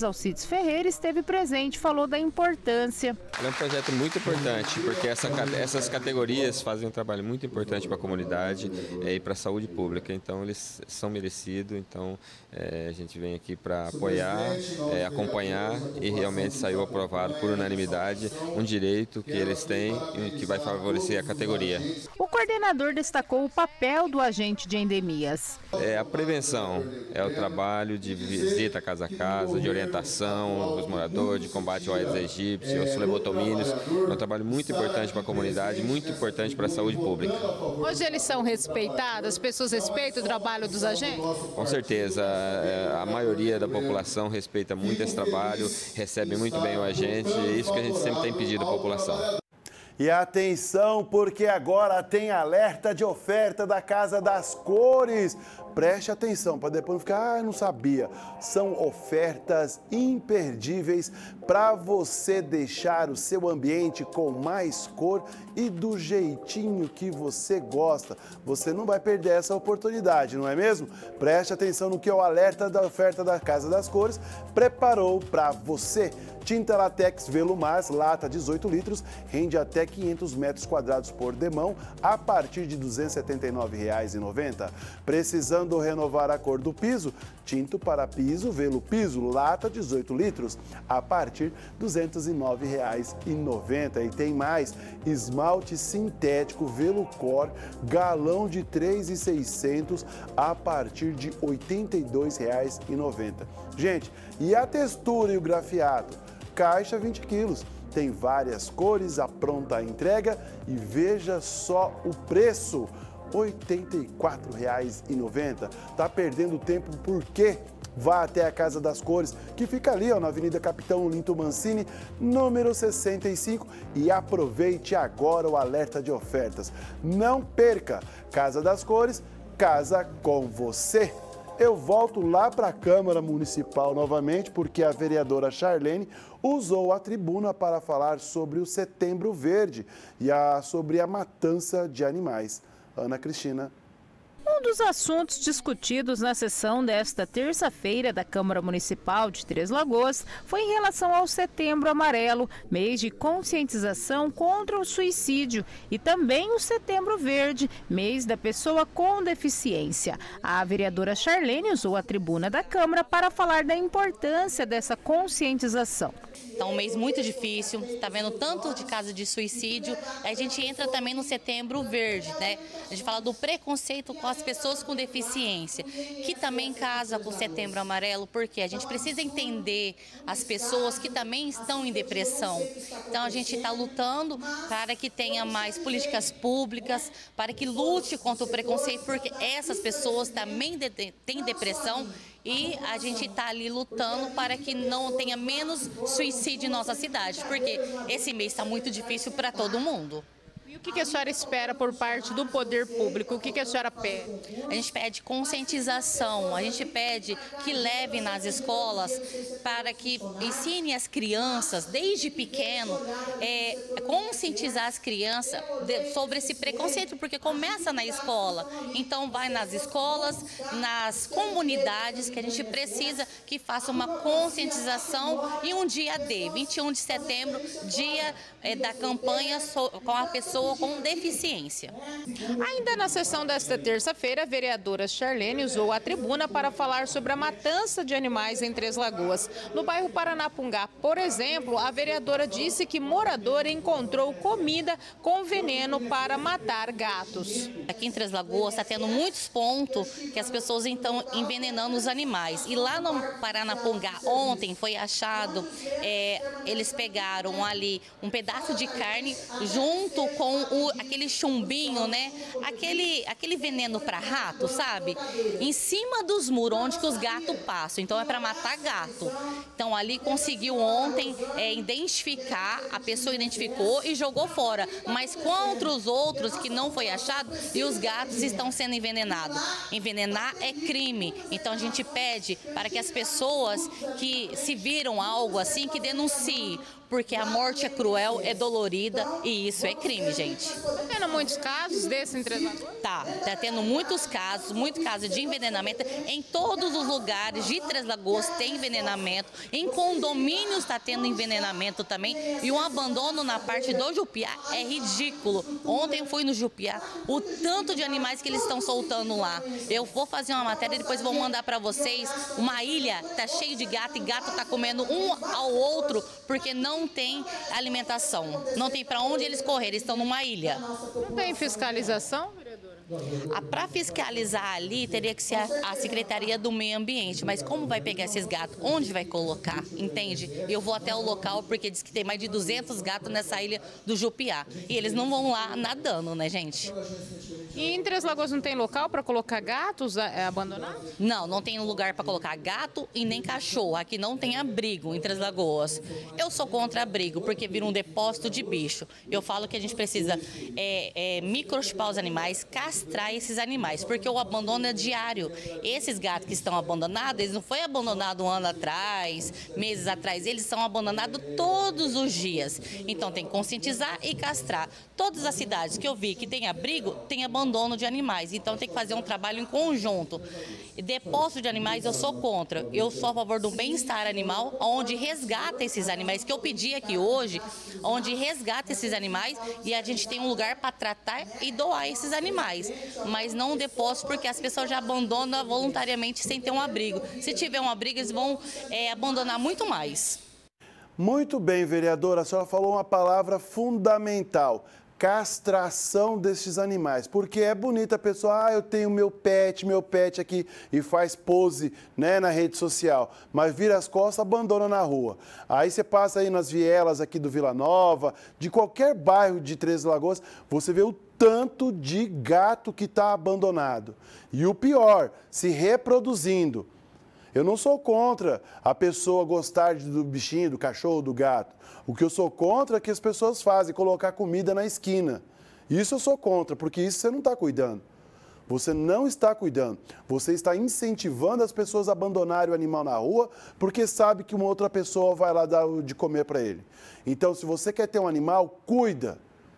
Alcides Ferreira, esteve presente e falou da importância. É um projeto muito importante, porque essa, essas categorias fazem um trabalho muito importante para a comunidade é, e para a saúde pública, então eles são merecidos, então é, a gente vem aqui para apoiar, é, acompanhar e realmente saiu aprovado por unanimidade um direito que eles têm e que vai favorecer a categoria. O coordenador destacou o papel do agente de endemias. É a prevenção, é o trabalho de visita casa a casa, de orientação dos moradores, de combate ao Aedes aegypti, aos flebotomínios. É um trabalho muito importante para a comunidade, muito importante para a saúde pública. Hoje eles são respeitados? As pessoas respeitam o trabalho dos agentes? Com certeza, a maioria da população respeita muito esse trabalho, recebe muito bem o agente, e é isso que a gente sempre tem pedido à população. E atenção, porque agora tem alerta de oferta da Casa das Cores. Preste atenção, para depois não ficar, ah, não sabia. São ofertas imperdíveis para você deixar o seu ambiente com mais cor e do jeitinho que você gosta. Você não vai perder essa oportunidade, não é mesmo? Preste atenção no que o alerta da oferta da Casa das Cores preparou para você. Tinta Latex Velumar, lata dezoito litros, rende até quinhentos metros quadrados por demão, a partir de duzentos e setenta e nove reais e noventa centavos. Precisando renovar a cor do piso? Tinto para piso, Velu Piso, lata dezoito litros, a partir de duzentos e nove reais e noventa centavos. E tem mais, esmalte sintético Velucor, galão de três mil e seiscentos reais, a partir de oitenta e dois reais e noventa centavos. Gente, e a textura e o grafiato? Caixa vinte quilos, tem várias cores, a pronta entrega e veja só o preço, oitenta e quatro reais e noventa centavos. Tá perdendo tempo por quê? Vá até a Casa das Cores, que fica ali ó, na Avenida Capitão Linto Mancini, número sessenta e cinco, e aproveite agora o alerta de ofertas. Não perca! Casa das Cores, casa com você. Eu volto lá para a Câmara Municipal novamente, porque a vereadora Charlene usou a tribuna para falar sobre o Setembro Verde e a, sobre a matança de animais. Ana Cristina. Um dos assuntos discutidos na sessão desta terça-feira da Câmara Municipal de Três Lagoas foi em relação ao Setembro Amarelo, mês de conscientização contra o suicídio, e também o Setembro Verde, mês da pessoa com deficiência. A vereadora Charlene usou a tribuna da Câmara para falar da importância dessa conscientização. Tá um mês muito difícil, tá vendo tanto de casos de suicídio. A gente entra também no Setembro Verde, né? A gente fala do preconceito com as pessoas com deficiência, que também casa com o Setembro Amarelo, porque a gente precisa entender as pessoas que também estão em depressão. Então a gente está lutando para que tenha mais políticas públicas, para que lute contra o preconceito, porque essas pessoas também têm depressão. E a gente está ali lutando para que não tenha menos suicídio em nossa cidade, porque esse mês está muito difícil para todo mundo. E o que a senhora espera por parte do poder público? O que a senhora pede? A gente pede conscientização, a gente pede que leve nas escolas para que ensine as crianças, desde pequeno, é, conscientizar as crianças de, sobre esse preconceito, porque começa na escola. Então vai nas escolas, nas comunidades, que a gente precisa que faça uma conscientização, e um dia D, vinte e um de setembro, dia é, da campanha so, com a pessoa com deficiência. Ainda na sessão desta terça-feira, a vereadora Charlene usou a tribuna para falar sobre a matança de animais em Três Lagoas. No bairro Paranapungá, por exemplo, a vereadora disse que morador encontrou comida com veneno para matar gatos. Aqui em Três Lagoas está tendo muitos pontos que as pessoas estão envenenando os animais. E lá no Paranapungá, ontem foi achado, é, eles pegaram ali um pedaço de carne junto com o, aquele chumbinho, né? Aquele, aquele veneno para rato, sabe? Em cima dos muros onde que os gatos passam. Então é para matar gato. Então ali conseguiu ontem é, identificar, a pessoa identificou e jogou fora. Mas contra os outros que não foi achado, e os gatos estão sendo envenenados. Envenenar é crime. Então a gente pede para que as pessoas que se viram algo assim, que denunciem. porque a morte é cruel, é dolorida e isso é crime, gente. Tá tendo muitos casos desses em Três Lagoas? Tá, tá tendo muitos casos, muitos casos de envenenamento. Em todos os lugares de Três Lagoas tem envenenamento. Em condomínios está tendo envenenamento também. E um abandono na parte do Jupiá é ridículo. Ontem eu fui no Jupiá, o tanto de animais que eles estão soltando lá. Eu vou fazer uma matéria e depois vou mandar para vocês. Uma ilha tá cheio de gato e gato tá comendo um ao outro porque não tem alimentação. Não tem para onde eles correr, eles estão numa ilha. Não tem fiscalização, vereadora? Para fiscalizar ali, teria que ser a, a Secretaria do Meio Ambiente. Mas como vai pegar esses gatos? Onde vai colocar? Entende? Eu vou até o local porque diz que tem mais de duzentos gatos nessa ilha do Jupiá. E eles não vão lá nadando, né, gente? E em Três Lagoas não tem local para colocar gatos é, abandonados? Não, não tem lugar para colocar gato e nem cachorro. Aqui não tem abrigo em Três Lagoas. Eu sou contra abrigo porque vira um depósito de bicho. Eu falo que a gente precisa é, é, microchipar os animais, castrar esses animais, porque o abandono é diário. Esses gatos que estão abandonados, eles não foi abandonado um ano atrás, meses atrás, eles são abandonados todos os dias. Então tem que conscientizar e castrar. Todas as cidades que eu vi que tem abrigo, tem abandono de animais. Então tem que fazer um trabalho em conjunto. Depósito de animais eu sou contra. Eu sou a favor do bem-estar animal, onde resgata esses animais, que eu pedi aqui hoje, onde resgata esses animais e a gente tem um lugar para tratar e doar esses animais. Mas não um depósito, porque as pessoas já abandonam voluntariamente sem ter um abrigo. Se tiver um abrigo, eles vão é, abandonar muito mais. Muito bem, vereadora, a senhora falou uma palavra fundamental. Castração desses animais, porque é bonita a pessoa, ah, eu tenho meu pet, meu pet aqui e faz pose, né, na rede social, mas vira as costas, abandona na rua. Aí você passa aí nas vielas aqui do Vila Nova, de qualquer bairro de Três Lagoas, você vê o tanto de gato que está abandonado. E o pior, se reproduzindo. Eu não sou contra a pessoa gostar do bichinho, do cachorro, do gato. O que eu sou contra é que as pessoas fazem, colocar comida na esquina. Isso eu sou contra, porque isso você não está cuidando. Você não está cuidando. Você está incentivando as pessoas a abandonarem o animal na rua, porque sabe que uma outra pessoa vai lá dar de comer para ele. Então, se você quer ter um animal, cuida.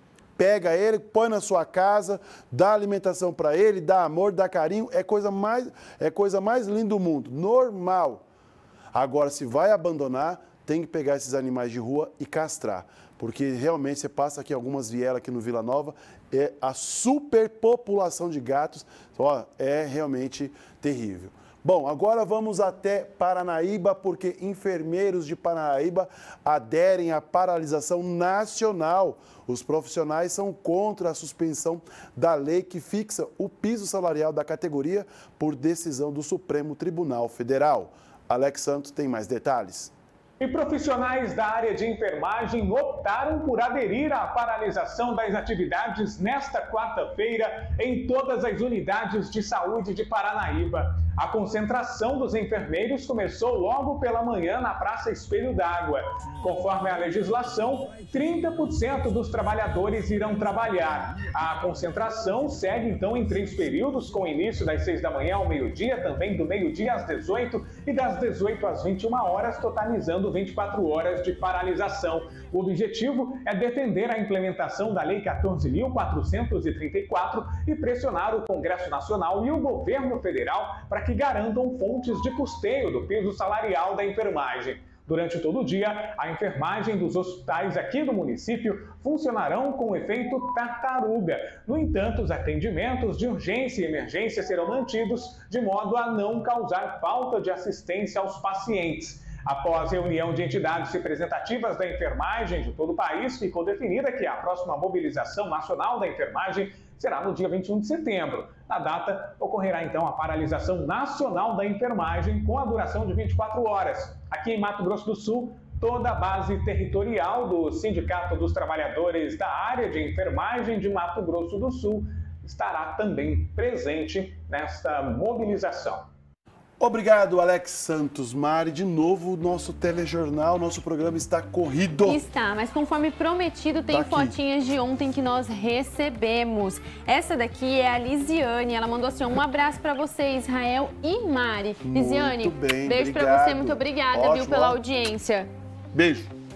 Pega ele, põe na sua casa, dá alimentação para ele, dá amor, dá carinho, é coisa mais, é coisa mais linda do mundo, normal. Agora, se vai abandonar, tem que pegar esses animais de rua e castrar, porque realmente você passa aqui algumas vielas aqui no Vila Nova, é a superpopulação de gatos, ó, é realmente terrível. Bom, agora vamos até Paranaíba, porque enfermeiros de Paranaíba aderem à paralisação nacional. Os profissionais são contra a suspensão da lei que fixa o piso salarial da categoria por decisão do Supremo Tribunal Federal. Alex Santos tem mais detalhes. E profissionais da área de enfermagem optaram por aderir à paralisação das atividades nesta quarta-feira em todas as unidades de saúde de Paranaíba. A concentração dos enfermeiros começou logo pela manhã na Praça Espelho d'Água. Conforme a legislação, trinta por cento dos trabalhadores irão trabalhar. A concentração segue então em três períodos, com início das seis da manhã ao meio-dia, também do meio-dia às dezoito e das dezoito às vinte e uma horas, totalizando vinte e quatro horas de paralisação. O objetivo é defender a implementação da Lei quatorze mil quatrocentos e trinta e quatro e pressionar o Congresso Nacional e o governo federal para que garantam fontes de custeio do piso salarial da enfermagem. Durante todo o dia, a enfermagem dos hospitais aqui do município funcionarão com o efeito tartaruga. No entanto, os atendimentos de urgência e emergência serão mantidos de modo a não causar falta de assistência aos pacientes. Após reunião de entidades representativas da enfermagem de todo o país, ficou definida que a próxima mobilização nacional da enfermagem será no dia vinte e um de setembro. Na data, ocorrerá então a paralisação nacional da enfermagem com a duração de vinte e quatro horas. Aqui em Mato Grosso do Sul, toda a base territorial do Sindicato dos Trabalhadores da área de enfermagem de Mato Grosso do Sul estará também presente nesta mobilização. Obrigado, Alex Santos. Mari, de novo, nosso telejornal, nosso programa está corrido. Está, mas conforme prometido, tem Daqui. fotinhas de ontem que nós recebemos. Essa daqui é a Lisiane, ela mandou assim, um abraço para você, Israel e Mari. Muito Lisiane, bem, beijo para você, muito obrigada, Ótimo, viu, pela ó. audiência. Beijo.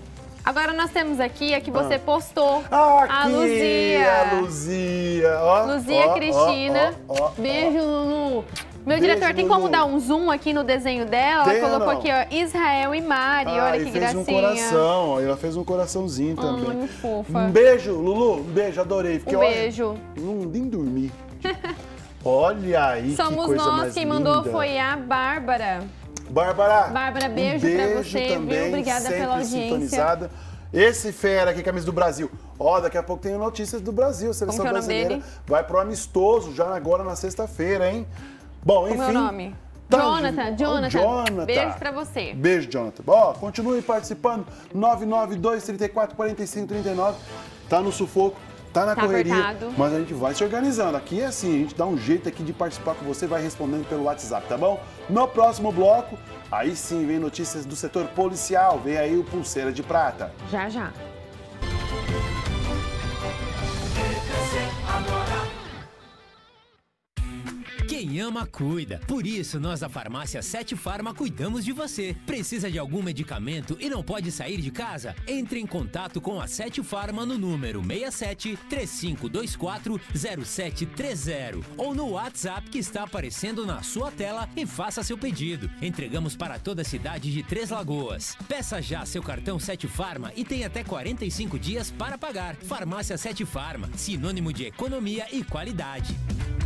Agora nós temos aqui a que você Ah. postou. Aqui, a Luzia. a Luzia. Ó, Luzia ó, Cristina. ó, ó, ó, Beijo, Lulu. Meu Beijo, diretor, tem como Lulu. dar um zoom aqui no desenho dela? Tem Ela ou colocou não? aqui, ó, Israel e Mari. Ah, Olha e que fez gracinha. um coração, ó, ela fez um coraçãozinho também. Ai, fofa. Um beijo, Lulu, um beijo, adorei. Fiquei, Um olha, beijo. Não nem dormi. Olha aí que Somos coisa nós, mais quem linda. mandou foi a Bárbara. Bárbara. Bárbara, um beijo, pra beijo você, também, viu? Obrigada sempre pela audiência. sintonizada. Esse fera aqui, camisa do Brasil. Ó, daqui a pouco tem notícias do Brasil. A seleção Como que é o nome brasileira dele? vai pro amistoso já agora na sexta-feira, hein? Bom, enfim. Como é o nome? Tá, Jonathan, Jonathan. Jonathan. Beijo pra você. Beijo, Jonathan. Ó, continue participando. nove nove dois, três quatro, quatro cinco três nove. Tá no sufoco, tá na Tá correria. apertado. Mas a gente vai se organizando. Aqui é assim, a gente dá um jeito aqui de participar com você, vai respondendo pelo WhatsApp, tá bom? No próximo bloco, aí sim vem notícias do setor policial. Vem aí o Pulseira de Prata. Já, já. Quem ama, cuida. Por isso, nós da Farmácia Sete Farma cuidamos de você. Precisa de algum medicamento e não pode sair de casa? Entre em contato com a Sete Farma no número seis sete, três cinco dois quatro, zero sete três zero ou no WhatsApp que está aparecendo na sua tela e faça seu pedido. Entregamos para toda a cidade de Três Lagoas. Peça já seu cartão Sete Farma e tem até quarenta e cinco dias para pagar. Farmácia Sete Farma, sinônimo de economia e qualidade.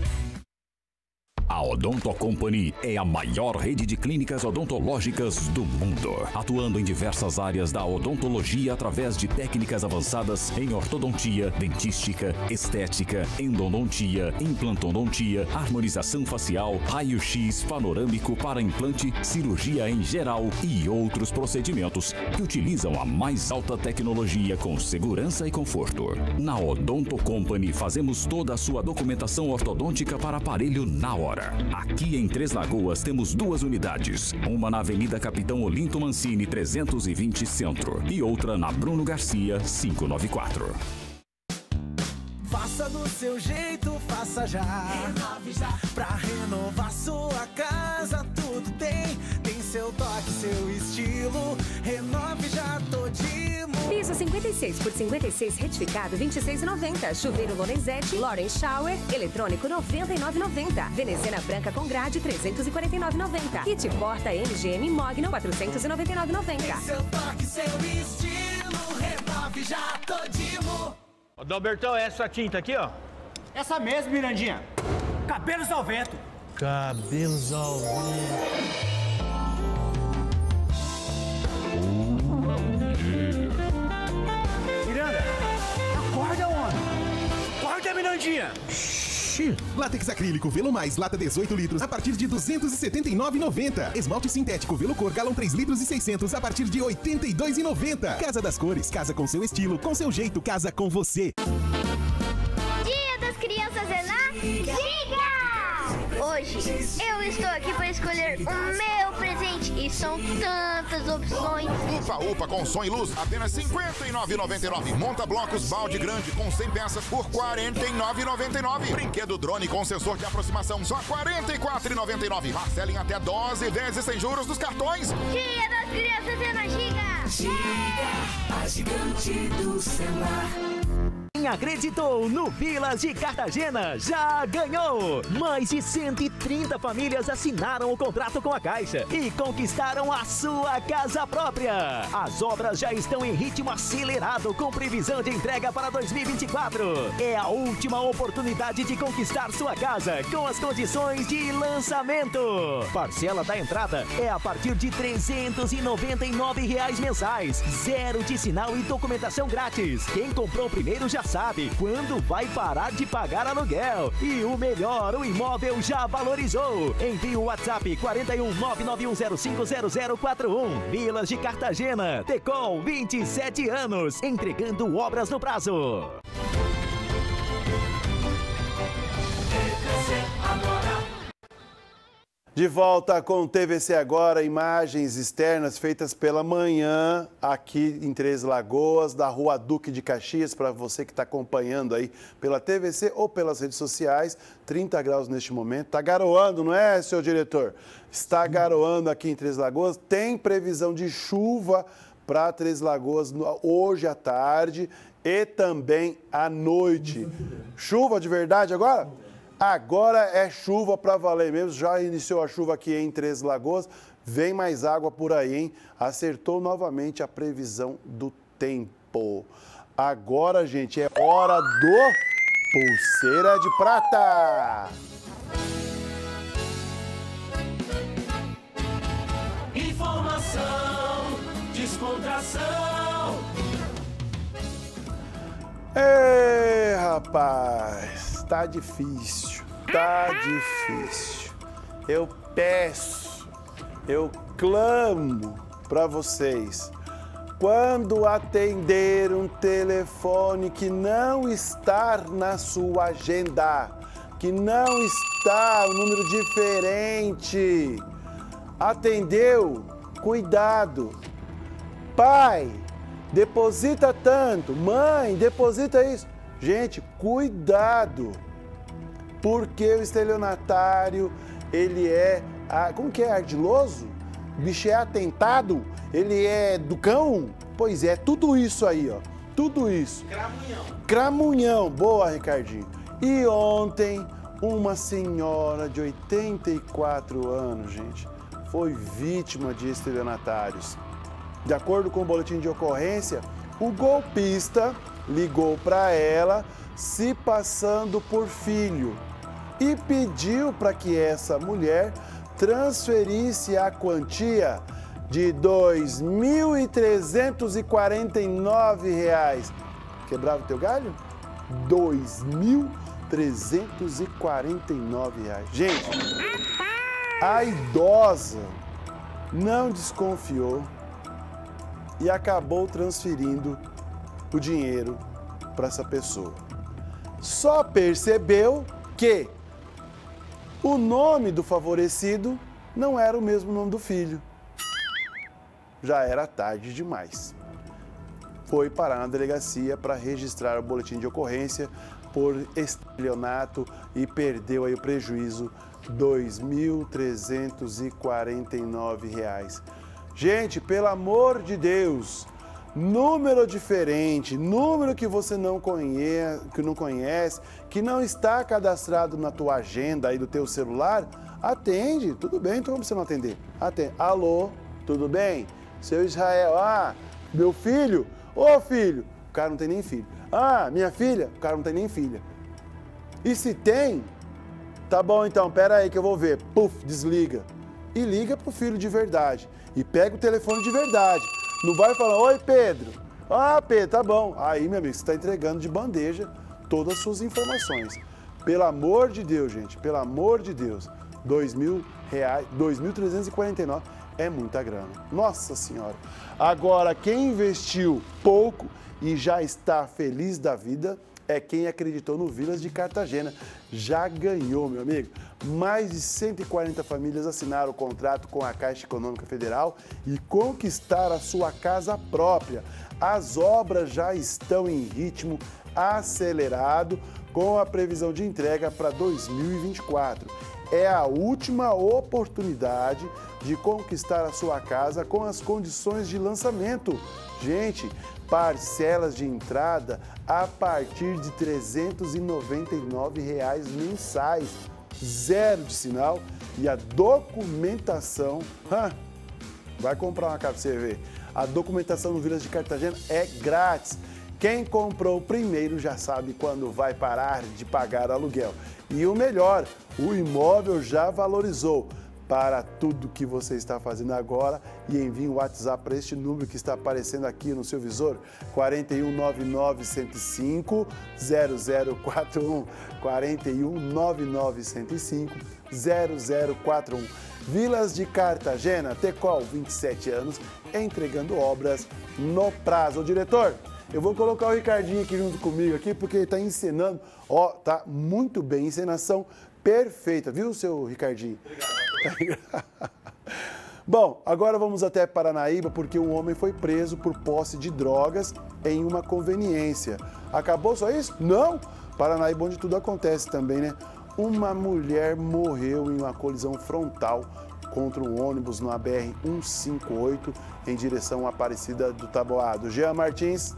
A Odonto Company é a maior rede de clínicas odontológicas do mundo, atuando em diversas áreas da odontologia através de técnicas avançadas em ortodontia, dentística, estética, endodontia, implantodontia, harmonização facial, raio-x panorâmico para implante, cirurgia em geral e outros procedimentos que utilizam a mais alta tecnologia com segurança e conforto. Na Odonto Company fazemos toda a sua documentação ortodôntica para aparelho na hora. Aqui em Três Lagoas temos duas unidades, uma na Avenida Capitão Olinto Mancini trezentos e vinte Centro e outra na Bruno Garcia quinhentos e noventa e quatro. Faça do seu jeito, faça já. Renove já. Pra renovar sua casa, tudo tem. Tem seu toque, seu estilo. Renove já, Todimo. Piso cinquenta e seis por cinquenta e seis retificado vinte e seis reais e noventa centavos. Chuveiro Lorenzetti, Loren Shower, eletrônico noventa e nove reais e noventa centavos. Veneziana branca com grade trezentos e quarenta e nove reais e noventa centavos. Kit porta M G M Mogno quatrocentos e noventa e nove reais e noventa centavos. Seu toque, seu estilo. Renove já, Todimo. Ô, Dalbertão, é essa tinta aqui, ó? Essa mesmo, Mirandinha. Cabelos ao vento. Cabelos ao vento. Miranda, acorda, homem. Acorda, Mirandinha. Látex acrílico Velo Mais, lata dezoito litros, a partir de duzentos e setenta e nove reais e noventa centavos. Esmalte sintético Velo Cor, galão três litros e seiscentos, a partir de oitenta e dois reais e noventa centavos. Casa das Cores, casa com seu estilo, com seu jeito, casa com você. Dia das Crianças é na Giga! Hoje eu estou aqui para escolher o meu presente e são tantas opções. Upa Upa com som e luz, apenas cinquenta e nove reais e noventa e nove. Monta blocos balde grande com cem peças por quarenta e nove reais e noventa e nove. Brinquedo drone com sensor de aproximação só quarenta e quatro reais e noventa e nove. Parcela em até doze vezes sem juros dos cartões. Dia das Crianças é na Giga! Giga, a gigante do celular. Quem acreditou no Vilas de Cartagena já ganhou! Mais de cento e trinta famílias assinaram o contrato com a Caixa e conquistaram a sua casa própria. As obras já estão em ritmo acelerado com previsão de entrega para dois mil e vinte e quatro. É a última oportunidade de conquistar sua casa com as condições de lançamento. Parcela da entrada é a partir de trezentos e noventa e nove reais mensais. Zero de sinal e documentação grátis. Quem comprou primeiro já sabe quando vai parar de pagar aluguel. E o melhor, o imóvel já valorizou. Envie o WhatsApp quatro um nove nove um zero cinco zero zero quatro um. Vilas de Cartagena. Tecol, vinte e sete anos. Entregando obras no prazo. De volta com o T V C Agora, imagens externas feitas pela manhã aqui em Três Lagoas, da Rua Duque de Caxias, para você que está acompanhando aí pela T V C ou pelas redes sociais, trinta graus neste momento. Está garoando, não é, seu diretor? Está garoando aqui em Três Lagoas, tem previsão de chuva para Três Lagoas hoje à tarde e também à noite. Chuva de verdade agora? Agora é chuva para valer mesmo. Já iniciou a chuva aqui em Três Lagoas. Vem mais água por aí, hein? Acertou novamente a previsão do tempo. Agora, gente, é hora do Pulseira de Prata. Informação, descontração. Ei, rapaz, tá difícil, tá difícil. Eu peço, eu clamo para vocês. Quando atender um telefone que não está na sua agenda, que não está um número diferente, atendeu, cuidado. Pai, deposita tanto. Mãe, deposita isso. Gente, cuidado. Porque o estelionatário, ele é, como que é, ardiloso? O bicho é atentado? Ele é do cão? Pois é, tudo isso aí, ó. Tudo isso. Cramunhão. Cramunhão. Boa, Ricardinho. E ontem, uma senhora de oitenta e quatro anos, gente, foi vítima de estelionatários. De acordo com o boletim de ocorrência, o golpista ligou para ela se passando por filho e pediu para que essa mulher transferisse a quantia de dois mil trezentos e quarenta e nove reais. Quebrava o teu galho? dois mil trezentos e quarenta e nove reais. Gente, a idosa não desconfiou e acabou transferindo o dinheiro para essa pessoa. Só percebeu que o nome do favorecido não era o mesmo nome do filho. Já era tarde demais. Foi parar na delegacia para registrar o boletim de ocorrência por estelionato e perdeu aí o prejuízo dois mil trezentos e quarenta e nove reais. Gente, pelo amor de Deus, número diferente, número que você não conhece, que não conhece, que não está cadastrado na tua agenda aí do teu celular, atende. Tudo bem, então como você não atender? Atende. Alô, tudo bem? Seu Israel, ah, meu filho, ô filho, o cara não tem nem filho. Ah, minha filha, o cara não tem nem filha. E se tem, tá bom então, pera aí que eu vou ver. Puf, desliga. E liga pro filho de verdade. E pega o telefone de verdade. Não vai falar, oi Pedro. Ah, Pedro, tá bom. Aí, meu amigo, você está entregando de bandeja todas as suas informações. Pelo amor de Deus, gente, pelo amor de Deus. Dois mil reais, dois mil trezentos e quarenta e nove é muita grana. Nossa Senhora. Agora, quem investiu pouco e já está feliz da vida é quem acreditou no Vilas de Cartagena. Já ganhou, meu amigo. Mais de cento e quarenta famílias assinaram o contrato com a Caixa Econômica Federal e conquistaram a sua casa própria. As obras já estão em ritmo acelerado com a previsão de entrega para dois mil e vinte e quatro. É a última oportunidade de conquistar a sua casa com as condições de lançamento. Gente, parcelas de entrada a partir de trezentos e noventa e nove reais mensais, zero de sinal e a documentação. Hã? Vai comprar uma casa pra você ver. A documentação no Vilas de Cartagena é grátis. Quem comprou primeiro já sabe quando vai parar de pagar aluguel. E o melhor, o imóvel já valorizou. Para tudo que você está fazendo agora e envie um WhatsApp para este número que está aparecendo aqui no seu visor, quatro um nove nove, um zero cinco, zero zero quatro um, quatro um nove nove, um zero cinco, zero zero quatro um. Vilas de Cartagena, Tecol, vinte e sete anos, entregando obras no prazo. Ô, diretor, eu vou colocar o Ricardinho aqui junto comigo aqui, porque ele está encenando, ó, tá muito bem, encenação perfeita, viu, seu Ricardinho? Obrigado. Bom, agora vamos até Paranaíba, porque um homem foi preso por posse de drogas em uma conveniência. Acabou só isso? Não! Paranaíba, onde tudo acontece também, né? Uma mulher morreu em uma colisão frontal contra um ônibus na B R cento e cinquenta e oito em direção à Aparecida do Taboado. Jean Martins.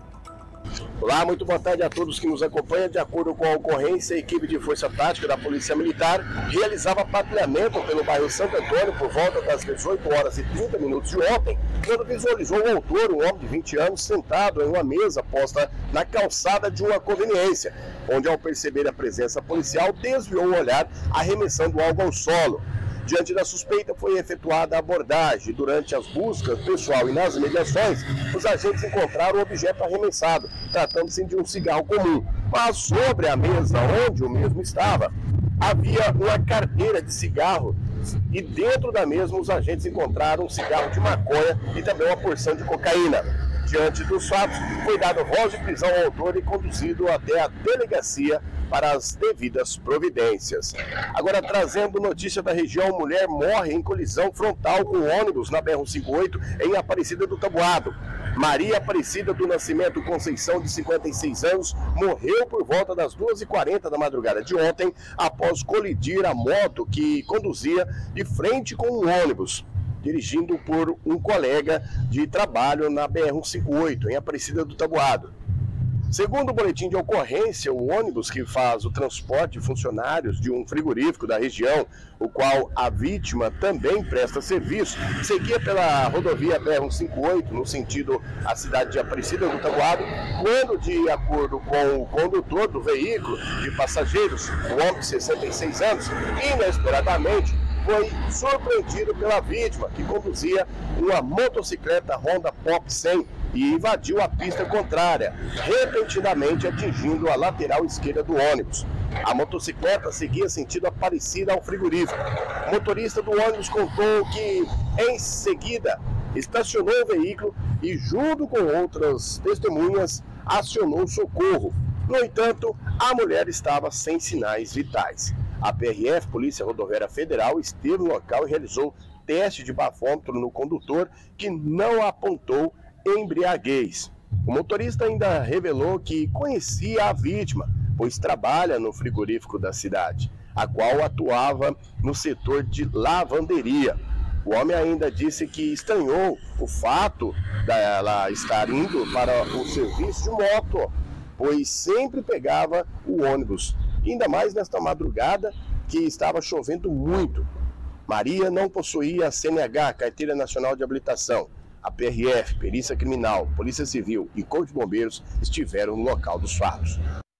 Olá, muito boa tarde a todos que nos acompanham. De acordo com a ocorrência, a equipe de Força Tática da Polícia Militar realizava patrulhamento pelo bairro Santo Antônio por volta das dezoito horas e trinta minutos de ontem, quando visualizou o autor, um homem de vinte anos, sentado em uma mesa posta na calçada de uma conveniência, onde, ao perceber a presença policial, desviou o olhar, arremessando algo ao solo. Diante da suspeita, foi efetuada a abordagem. Durante as buscas pessoal e nas mediações, os agentes encontraram o objeto arremessado, tratando-se de um cigarro comum. Mas sobre a mesa onde o mesmo estava, havia uma carteira de cigarro e dentro da mesma os agentes encontraram um cigarro de maconha e também uma porção de cocaína. Diante dos fatos, foi dado voz de prisão ao autor e conduzido até a delegacia para as devidas providências. Agora, trazendo notícia da região, mulher morre em colisão frontal com ônibus na B R cento e cinquenta e oito em Aparecida do Taboado. Maria Aparecida do Nascimento Conceição, de cinquenta e seis anos, morreu por volta das duas e quarenta da madrugada de ontem, após colidir a moto que conduzia de frente com um ônibus, dirigindo por um colega de trabalho na B R cento e cinquenta e oito, em Aparecida do Taboado. Segundo o boletim de ocorrência, o ônibus que faz o transporte de funcionários de um frigorífico da região, o qual a vítima também presta serviço, seguia pela rodovia B R cento e cinquenta e oito, no sentido à cidade de Aparecida do Taboado, quando, de acordo com o condutor do veículo de passageiros, um homem de sessenta e seis anos, inesperadamente foi surpreendido pela vítima, que conduzia uma motocicleta Honda Pop cem e invadiu a pista contrária, repentinamente atingindo a lateral esquerda do ônibus. A motocicleta seguia sentido Aparecida ao frigorífico. O motorista do ônibus contou que, em seguida, estacionou o veículo e, junto com outras testemunhas, acionou o socorro. No entanto, a mulher estava sem sinais vitais. A P R F, Polícia Rodoviária Federal, esteve no local e realizou teste de bafômetro no condutor, que não apontou embriaguez. O motorista ainda revelou que conhecia a vítima, pois trabalha no frigorífico da cidade, a qual atuava no setor de lavanderia. O homem ainda disse que estranhou o fato dela estar indo para o serviço de moto, pois sempre pegava o ônibus, ainda mais nesta madrugada que estava chovendo muito. Maria não possuía a C N H, Carteira Nacional de Habilitação. A P R F, Perícia Criminal, Polícia Civil e Corpo de Bombeiros estiveram no local dos fatos.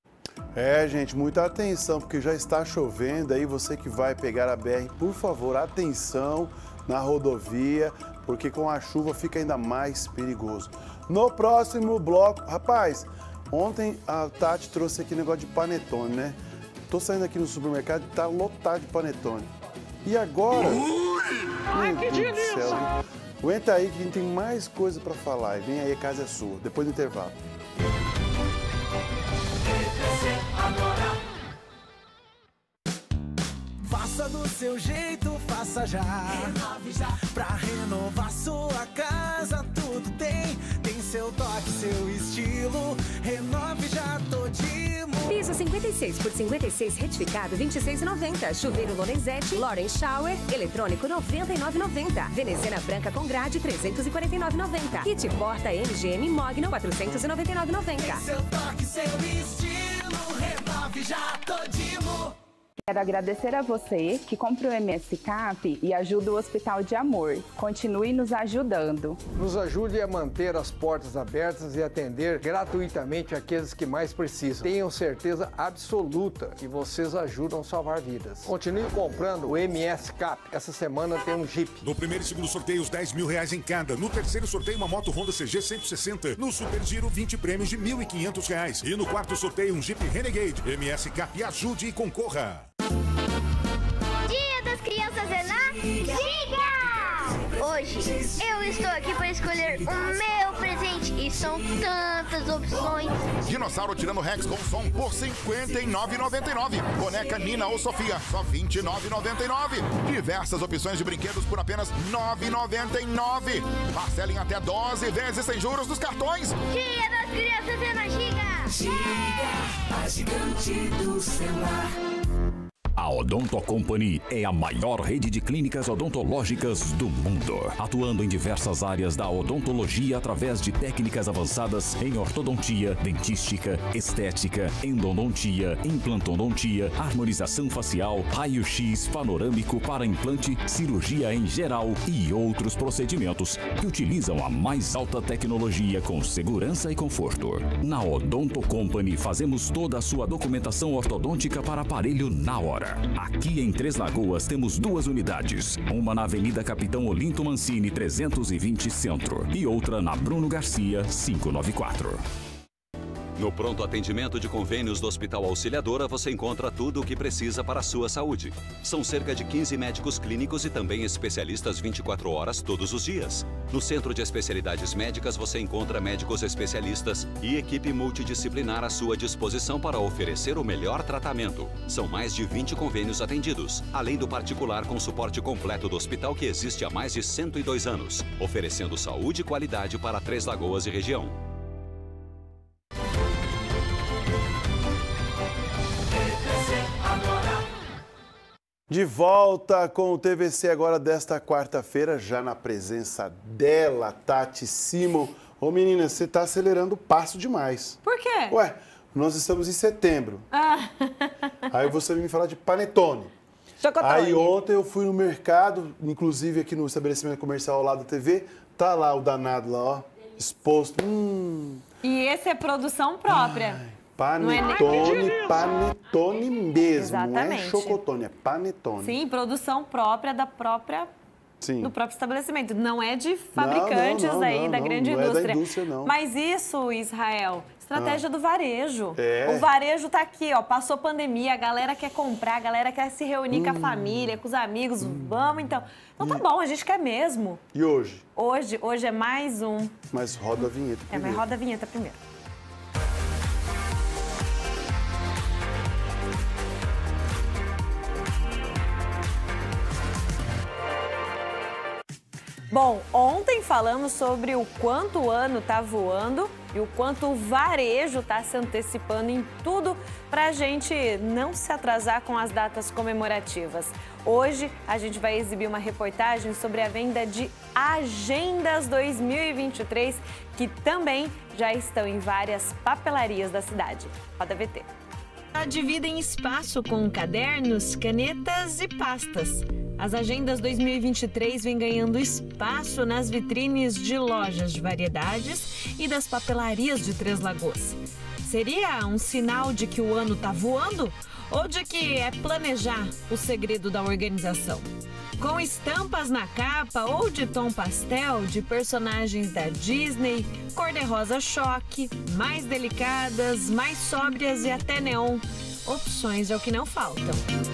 É, gente, muita atenção, porque já está chovendo aí. Você que vai pegar a B R, por favor, atenção na rodovia, porque com a chuva fica ainda mais perigoso. No próximo bloco, rapaz, ontem a Tati trouxe aqui negócio de panetone, né? Tô saindo aqui no supermercado e tá lotado de panetone. E agora? Ai, que delícia! Aguenta aí que a gente tem mais coisa para falar. E vem aí, a casa é sua, depois do intervalo. Faça do seu jeito, faça já. Renove já. Pra renovar sua casa, tudo tem. Tem seu toque, seu estilo. Renove já, Todimo. Piso cinquenta e seis por cinquenta e seis retificado vinte e seis reais e noventa centavos. Chuveiro Lorenzetti, Lauren Shower, eletrônico noventa e nove reais e noventa centavos. Veneziana branca com grade trezentos e quarenta e nove reais e noventa centavos. Kit porta M G M Mogno quatrocentos e noventa e nove reais e noventa centavos. Seu toque, seu estilo. Renove já, Todimo. Quero agradecer a você que compra o M S C A P e ajuda o Hospital de Amor. Continue nos ajudando. Nos ajude a manter as portas abertas e atender gratuitamente aqueles que mais precisam. Tenham certeza absoluta que vocês ajudam a salvar vidas. Continue comprando o M S C A P. Essa semana tem um Jeep. No primeiro e segundo sorteio, os dez mil reais em cada. No terceiro sorteio, uma moto Honda C G cento e sessenta. No Super Giro, vinte prêmios de mil e quinhentos reais. E no quarto sorteio, um Jeep Renegade. M S C A P, ajude e concorra. Dia das Crianças é na Giga! Hoje eu estou aqui para escolher o meu presente e são tantas opções. Dinossauro Tirano Rex com som por cinquenta e nove reais e noventa e nove centavos. Boneca Nina ou Sofia, só vinte e nove reais e noventa e nove centavos. Diversas opções de brinquedos por apenas nove reais e noventa e nove centavos. Parcelem até doze vezes sem juros dos cartões. Dia das Crianças é na Giga! Giga, a gigante do celular. A Odonto Company é a maior rede de clínicas odontológicas do mundo, atuando em diversas áreas da odontologia através de técnicas avançadas em ortodontia, dentística, estética, endodontia, implantodontia, harmonização facial, raio-x panorâmico para implante, cirurgia em geral e outros procedimentos que utilizam a mais alta tecnologia com segurança e conforto. Na Odonto Company fazemos toda a sua documentação ortodôntica para aparelho na hora. Aqui em Três Lagoas temos duas unidades, uma na Avenida Capitão Olinto Mancini trezentos e vinte Centro e outra na Bruno Garcia quinhentos e noventa e quatro. No pronto atendimento de convênios do Hospital Auxiliadora, você encontra tudo o que precisa para a sua saúde. São cerca de quinze médicos clínicos e também especialistas vinte e quatro horas todos os dias. No Centro de Especialidades Médicas, você encontra médicos especialistas e equipe multidisciplinar à sua disposição para oferecer o melhor tratamento. São mais de vinte convênios atendidos, além do particular com suporte completo do hospital que existe há mais de cento e dois anos, oferecendo saúde e qualidade para Três Lagoas e região. De volta com o T V C agora desta quarta-feira, já na presença dela, Tati Simon. Ô menina, você tá acelerando o passo demais. Por quê? Ué, nós estamos em setembro. Ah. Aí você vem me falar de panetone. Chocotone. Aí ontem eu fui no mercado, inclusive aqui no estabelecimento comercial ao lado da T V, tá lá o danado lá, ó, exposto. Hum. E esse é produção própria. Ai. Panetone, é panetone mesmo, exatamente. Não é chocotone, é panetone. Sim, produção própria da própria, Sim. do próprio estabelecimento. Não é de fabricantes não, não, não, aí não, da não, grande não indústria. É da indústria não. Mas isso, Israel, estratégia ah. do varejo. É. O varejo tá aqui, ó, passou pandemia, a galera quer comprar, a galera quer se reunir hum. com a família, com os amigos, hum. vamos então. Então tá bom, a gente quer mesmo. E hoje? Hoje, hoje é mais um. Mas roda a vinheta primeiro. É, mas roda a vinheta primeiro. Bom, ontem falamos sobre o quanto o ano está voando e o quanto o varejo está se antecipando em tudo para a gente não se atrasar com as datas comemorativas. Hoje a gente vai exibir uma reportagem sobre a venda de agendas dois mil e vinte e três que também já estão em várias papelarias da cidade. Roda V T. Dividem espaço com cadernos, canetas e pastas. As agendas dois mil e vinte e três vêm ganhando espaço nas vitrines de lojas de variedades e das papelarias de Três Lagoas. Seria um sinal de que o ano está voando ou de que é planejar o segredo da organização? Com estampas na capa ou de tom pastel de personagens da Disney, cor-de-rosa choque, mais delicadas, mais sóbrias e até neon. Opções é o que não faltam.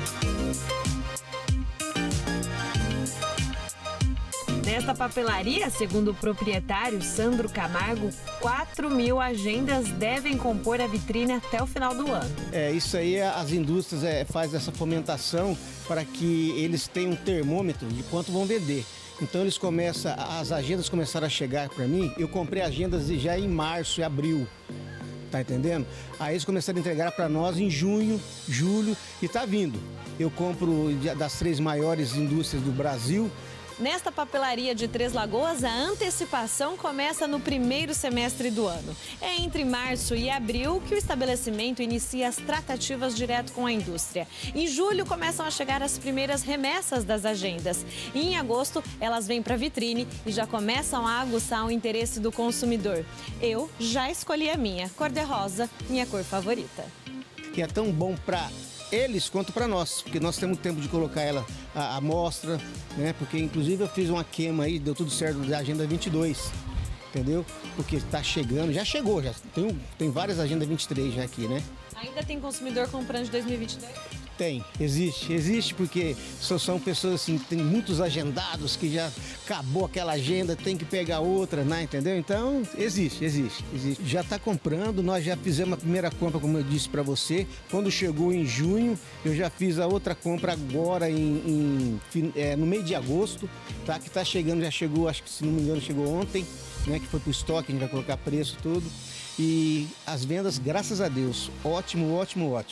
Nesta papelaria, segundo o proprietário Sandro Camargo, quatro mil agendas devem compor a vitrine até o final do ano. É, isso aí as indústrias é, fazem essa fomentação para que eles tenham um termômetro de quanto vão vender. Então eles começam, as agendas começaram a chegar para mim, eu comprei agendas já em março e abril. Tá entendendo? Aí eles começaram a entregar para nós em junho, julho e tá vindo. Eu compro das três maiores indústrias do Brasil. Nesta papelaria de Três Lagoas, a antecipação começa no primeiro semestre do ano. É entre março e abril que o estabelecimento inicia as tratativas direto com a indústria. Em julho começam a chegar as primeiras remessas das agendas. E em agosto elas vêm para a vitrine e já começam a aguçar o interesse do consumidor. Eu já escolhi a minha, cor-de-rosa, minha cor favorita. Que é tão bom para eles quanto para nós, porque nós temos tempo de colocar ela à mostra, né? Porque inclusive eu fiz uma queima aí, deu tudo certo da agenda vinte e dois, entendeu? Porque está chegando, já chegou, já tem, tem várias agendas vinte e três já aqui, né? Ainda tem consumidor comprando de dois mil e vinte e dois? Tem, existe, existe porque só são pessoas assim, tem muitos agendados que já acabou aquela agenda, tem que pegar outra, né, entendeu? Então, existe, existe, existe. Já está comprando, nós já fizemos a primeira compra, como eu disse para você, quando chegou em junho, eu já fiz a outra compra agora em, em, é, no meio de agosto, tá? Que está chegando, já chegou, acho que se não me engano, chegou ontem, né? Que foi para o estoque, a gente vai colocar preço tudo. E as vendas, graças a Deus, ótimo, ótimo, ótimo.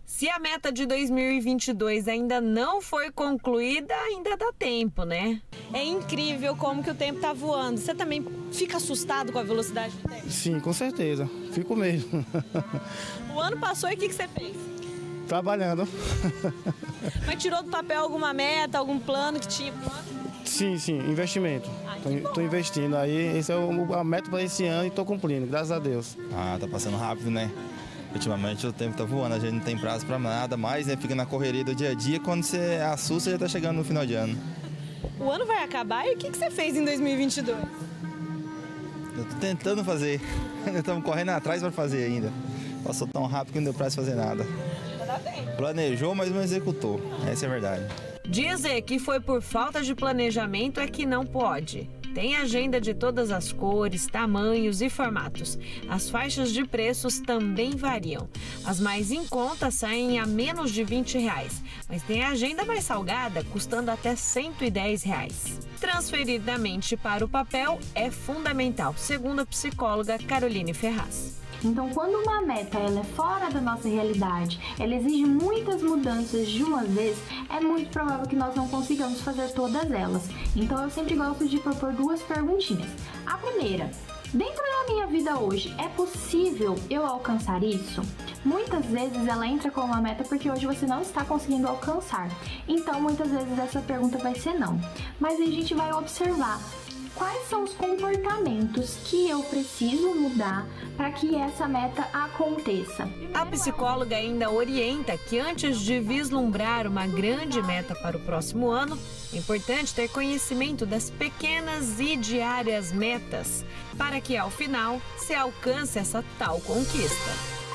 Se a meta de dois mil e vinte e dois ainda não foi concluída, ainda dá tempo, né? É incrível como que o tempo tá voando. Você também fica assustado com a velocidade do tempo? Sim, com certeza. Fico mesmo. O ano passou e o que, que você fez? Trabalhando. Mas tirou do papel alguma meta, algum plano que tinha pro ano? Sim, sim, investimento. Estou investindo aí, esse é o, a meta para esse ano e estou cumprindo, graças a Deus. Ah, tá passando rápido, né? Ultimamente o tempo tá voando, a gente não tem prazo para nada mais, né? Fica na correria do dia a dia, quando você assusta já tá chegando no final de ano. O ano vai acabar e o que, que você fez em dois mil e vinte e dois? Eu tô tentando fazer, estamos correndo atrás para fazer ainda. Passou tão rápido que não deu prazo fazer nada. Planejou, mas não executou, essa é a verdade. Dizer que foi por falta de planejamento é que não pode. Tem agenda de todas as cores, tamanhos e formatos. As faixas de preços também variam. As mais em conta saem a menos de vinte reais, mas tem a agenda mais salgada custando até cento e dez reais. Transferir da mente para o papel é fundamental, segundo a psicóloga Caroline Ferraz. Então, quando uma meta ela é fora da nossa realidade, ela exige muitas mudanças de uma vez, é muito provável que nós não consigamos fazer todas elas. Então, eu sempre gosto de propor duas perguntinhas. A primeira, dentro da minha vida hoje, é possível eu alcançar isso? Muitas vezes ela entra com uma meta porque hoje você não está conseguindo alcançar. Então, muitas vezes essa pergunta vai ser não. Mas aí a gente vai observar quais são os comportamentos que eu preciso mudar para que essa meta aconteça. A psicóloga ainda orienta que antes de vislumbrar uma grande meta para o próximo ano, é importante ter conhecimento das pequenas e diárias metas, para que ao final se alcance essa tal conquista.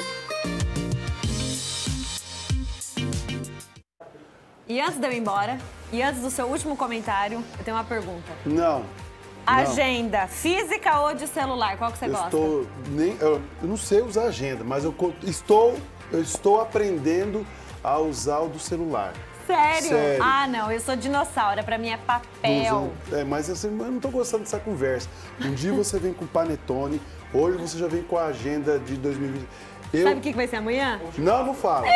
E antes de eu ir embora, e antes do seu último comentário, eu tenho uma pergunta. Não. Agenda, não. Física ou de celular? Qual que você eu gosta? Estou, nem, eu, eu não sei usar agenda, mas eu estou, eu estou aprendendo a usar o do celular. Sério? Sério? Ah, não, eu sou dinossauro, pra mim é papel. É, mas assim, eu não estou gostando dessa conversa. Um dia você vem com panetone, hoje você já vem com a agenda de dois mil e vinte. Eu... Sabe o que vai ser amanhã? Não, não fala.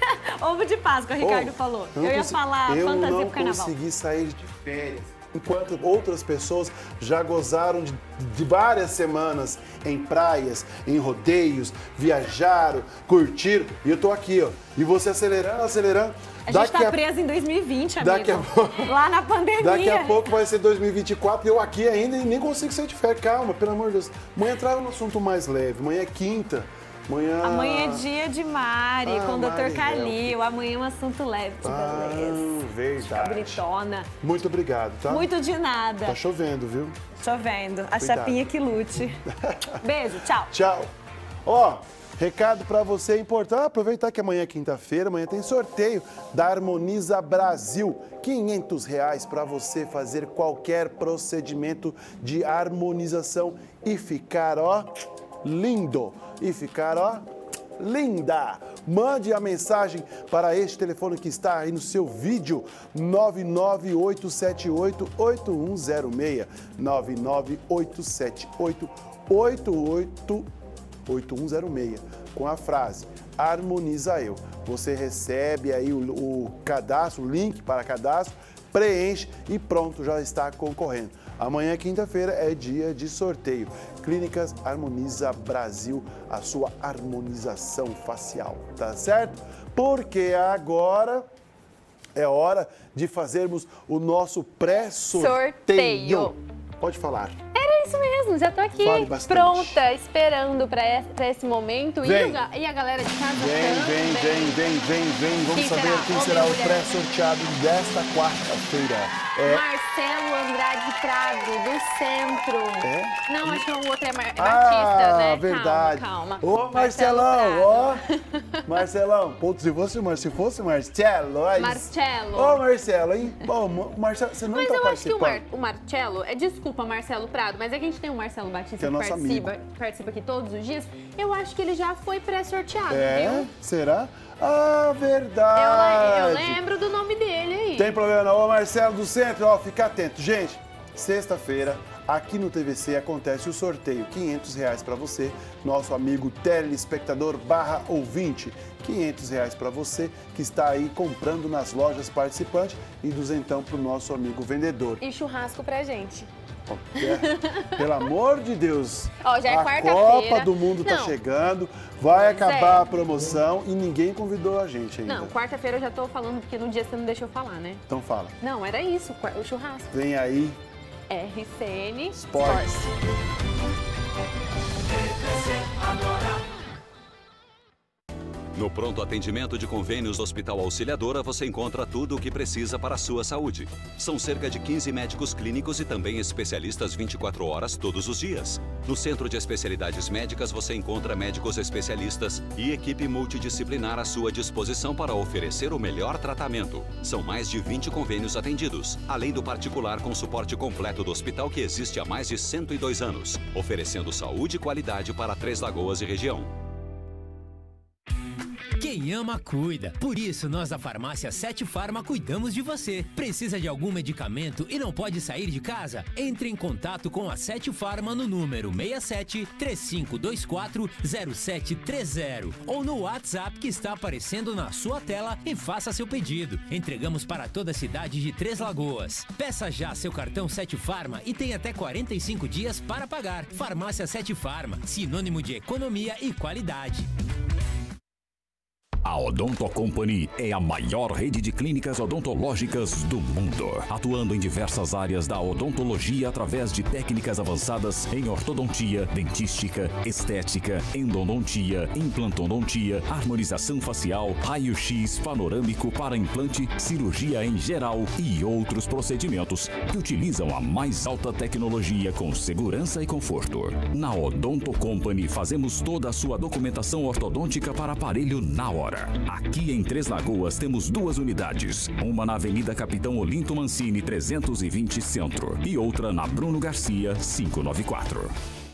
Ovo de Páscoa, o Ricardo oh, falou. Eu, eu ia consegui, falar eu fantasia pro carnaval. Eu não consegui sair de férias. Enquanto outras pessoas já gozaram de, de várias semanas em praias, em rodeios, viajaram, curtiram. E eu tô aqui, ó. E você acelerando, acelerando. A gente tá preso a... em dois mil e vinte, amigo. Daqui a pouco... Lá na pandemia. Daqui a pouco vai ser dois mil e vinte e quatro e eu aqui ainda e nem consigo sair de férias. Calma, pelo amor de Deus. Amanhã traga um assunto mais leve. Amanhã é quinta. Amanhã... Amanhã é dia de Mari, ah, com o doutor Mari Calil. Amanhã é um assunto leve, de ah, beleza. Verdade. Britona. Muito obrigado, tá? Muito de nada. Tá chovendo, viu? Chovendo. A Cuidado. chapinha que lute. Beijo, tchau. Tchau. Ó, recado pra você importante. Aproveitar que amanhã é quinta-feira, amanhã tem sorteio da Harmoniza Brasil. quinhentos reais para você fazer qualquer procedimento de harmonização e ficar, ó, lindo. E ficar, ó, linda. Mande a mensagem para este telefone que está aí no seu vídeo, nove nove oito sete oito oito um zero seis, nove nove oito sete oito oito oito oito um zero seis, com a frase Harmoniza Eu. Você recebe aí o, o cadastro, o link para cadastro, preenche e pronto, já está concorrendo. Amanhã, quinta-feira, é dia de sorteio. Clínicas Harmoniza Brasil, a sua harmonização facial, tá certo? Porque agora é hora de fazermos o nosso pré-sorteio. Sorteio. Pode falar. Era isso mesmo, já tô aqui pronta, esperando para esse momento. E a, e a galera de casa vem, também. Vem, vem, vem, vem, vem. Vamos quem saber será? quem será o pré-sorteado desta quarta-feira. É... Marcelo Andrade Prado, do Centro. É? Não, acho que o outro é Mar... ah, Batista, né? Verdade. Calma, calma. Ô, Marcelão, ó. Marcelão, putz, se fosse, se fosse Marcelo, aí. Marcelo. Ô, Marcelo, hein? Ô, Marcelo, você não mas tá eu participando. Mas eu acho que o, Mar... o Marcelo, é, desculpa, Marcelo Prado, mas é que a gente tem o Marcelo Batista que, é que participa, participa aqui todos os dias. Eu acho que ele já foi pré-sorteado, é? viu? Será? Ah, verdade. Eu, eu lembro do nome dele aí. Tem problema não. Ô, Marcelo do Centro, ó, fica atento. Gente, sexta-feira, aqui no T V C acontece o sorteio, quinhentos reais para você, nosso amigo telespectador barra ouvinte, quinhentos reais para você que está aí comprando nas lojas participantes e duzentão para o nosso amigo vendedor. E churrasco pra gente. É, pelo amor de Deus, Ó, já é a Copa do Mundo está Não. chegando, vai Pois acabar é. a promoção e ninguém convidou a gente ainda. Não, quarta-feira eu já tô falando, porque no dia você não deixou falar, né? Então fala. Não, era isso, o churrasco. Vem aí. R C N Sports. No pronto atendimento de convênios do Hospital Auxiliadora, você encontra tudo o que precisa para a sua saúde. São cerca de quinze médicos clínicos e também especialistas vinte e quatro horas todos os dias. No Centro de Especialidades Médicas, você encontra médicos especialistas e equipe multidisciplinar à sua disposição para oferecer o melhor tratamento. São mais de vinte convênios atendidos, além do particular com suporte completo do hospital que existe há mais de cento e dois anos, oferecendo saúde e qualidade para Três Lagoas e região. Quem ama, cuida. Por isso, nós da Farmácia Sete Farma cuidamos de você. Precisa de algum medicamento e não pode sair de casa? Entre em contato com a Sete Farma no número seis sete, três cinco dois quatro, zero sete três zero ou no WhatsApp que está aparecendo na sua tela e faça seu pedido. Entregamos para toda a cidade de Três Lagoas. Peça já seu cartão Sete Farma e tem até quarenta e cinco dias para pagar. Farmácia Sete Farma, sinônimo de economia e qualidade. A Odonto Company é a maior rede de clínicas odontológicas do mundo, atuando em diversas áreas da odontologia através de técnicas avançadas em ortodontia, dentística, estética, endodontia, implantodontia, harmonização facial, raio-x panorâmico para implante, cirurgia em geral e outros procedimentos que utilizam a mais alta tecnologia com segurança e conforto. Na Odonto Company fazemos toda a sua documentação ortodôntica para aparelho na hora. Aqui em Três Lagoas temos duas unidades, uma na Avenida Capitão Olinto Mancini trezentos e vinte Centro e outra na Bruno Garcia quinhentos e noventa e quatro.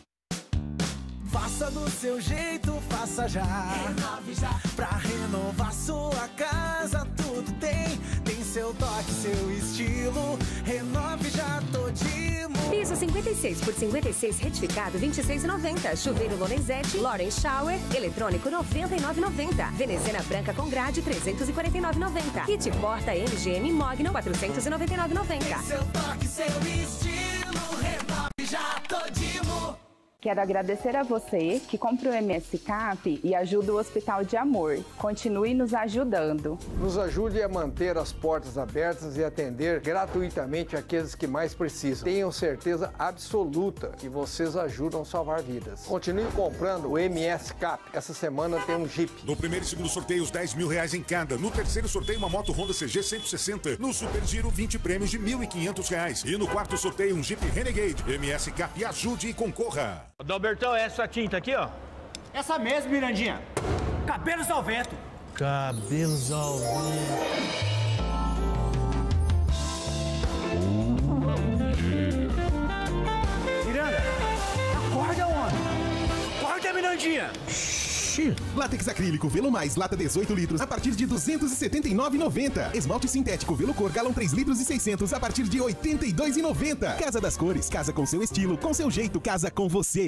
Faça do seu jeito, faça já. Renove já. Pra renovar sua casa, tudo tem. Tem seu toque, seu estilo. Renove já, Todimo. Piso cinquenta e seis por cinquenta e seis retificado vinte e seis reais e noventa centavos. Chuveiro Lorenzetti, Lauren Shower, eletrônico noventa e nove reais e noventa centavos. Veneziana branca com grade trezentos e quarenta e nove reais e noventa centavos. Kit porta M G M Mogno quatrocentos e noventa e nove reais e noventa centavos. Tem seu toque, seu estilo. Renove já, Todimo. Quero agradecer a você que compra o M S C A P e ajuda o Hospital de Amor. Continue nos ajudando. Nos ajude a manter as portas abertas e atender gratuitamente aqueles que mais precisam. Tenham certeza absoluta que vocês ajudam a salvar vidas. Continue comprando o M S C A P. Essa semana tem um Jeep. No primeiro e segundo sorteio, os dez mil reais em cada. No terceiro sorteio, uma moto Honda C G cento e sessenta. No Super Giro, vinte prêmios de mil e quinhentos reais. E no quarto sorteio, um Jeep Renegade. M S C A P, ajude e concorra. Dalbertão, essa tinta aqui, ó. Essa mesmo, Mirandinha. Cabelos ao vento. Cabelos ao vento. Miranda, acorda, homem. Acorda, Mirandinha. Látex acrílico Velo Mais, lata dezoito litros, a partir de duzentos e setenta e nove reais e noventa centavos. Esmalte sintético Velo Cor, galão três litros e seiscentos, a partir de oitenta e dois reais e noventa centavos. Casa das Cores, casa com seu estilo, com seu jeito, casa com você.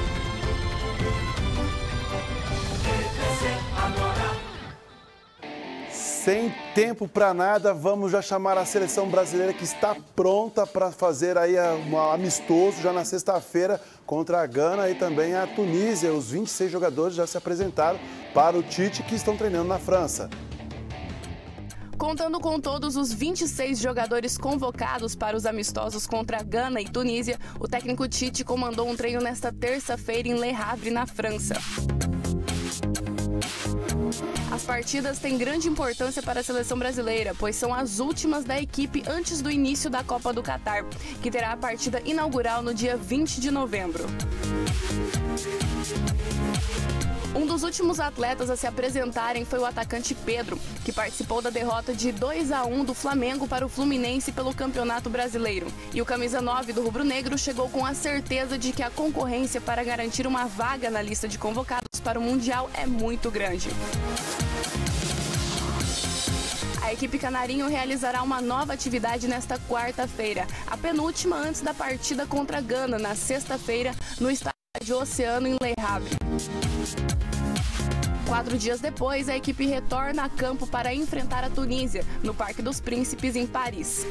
Sem tempo para nada, vamos já chamar a seleção brasileira que está pronta para fazer aí um amistoso já na sexta-feira contra a Gana e também a Tunísia. Os vinte e seis jogadores já se apresentaram para o Tite, que estão treinando na França. Contando com todos os vinte e seis jogadores convocados para os amistosos contra Gana e Tunísia, o técnico Tite comandou um treino nesta terça-feira em Le Havre, na França. As partidas têm grande importância para a seleção brasileira, pois são as últimas da equipe antes do início da Copa do Catar, que terá a partida inaugural no dia vinte de novembro. Um dos últimos atletas a se apresentarem foi o atacante Pedro, que participou da derrota de dois a um do Flamengo para o Fluminense pelo Campeonato Brasileiro. E o camisa nove do rubro-negro chegou com a certeza de que a concorrência para garantir uma vaga na lista de convocados para o Mundial é muito grande. A equipe Canarinho realizará uma nova atividade nesta quarta-feira, a penúltima antes da partida contra a Gana, na sexta-feira, no estádio Oceano, em Le Havre. Quatro dias depois, a equipe retorna a campo para enfrentar a Tunísia, no Parque dos Príncipes, em Paris.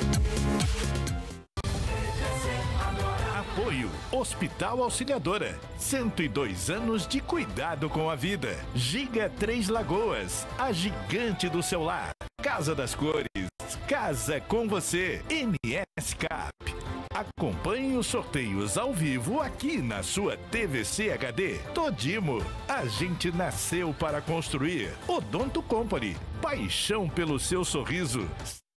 Apoio Hospital Auxiliadora. cento e dois anos de cuidado com a vida. Giga Três Lagoas, a gigante do seu lar. Casa das Cores, casa com você. M S Cap. Acompanhe os sorteios ao vivo aqui na sua T V C H D. Todimo, a gente nasceu para construir. Odonto Company, paixão pelo seu sorriso.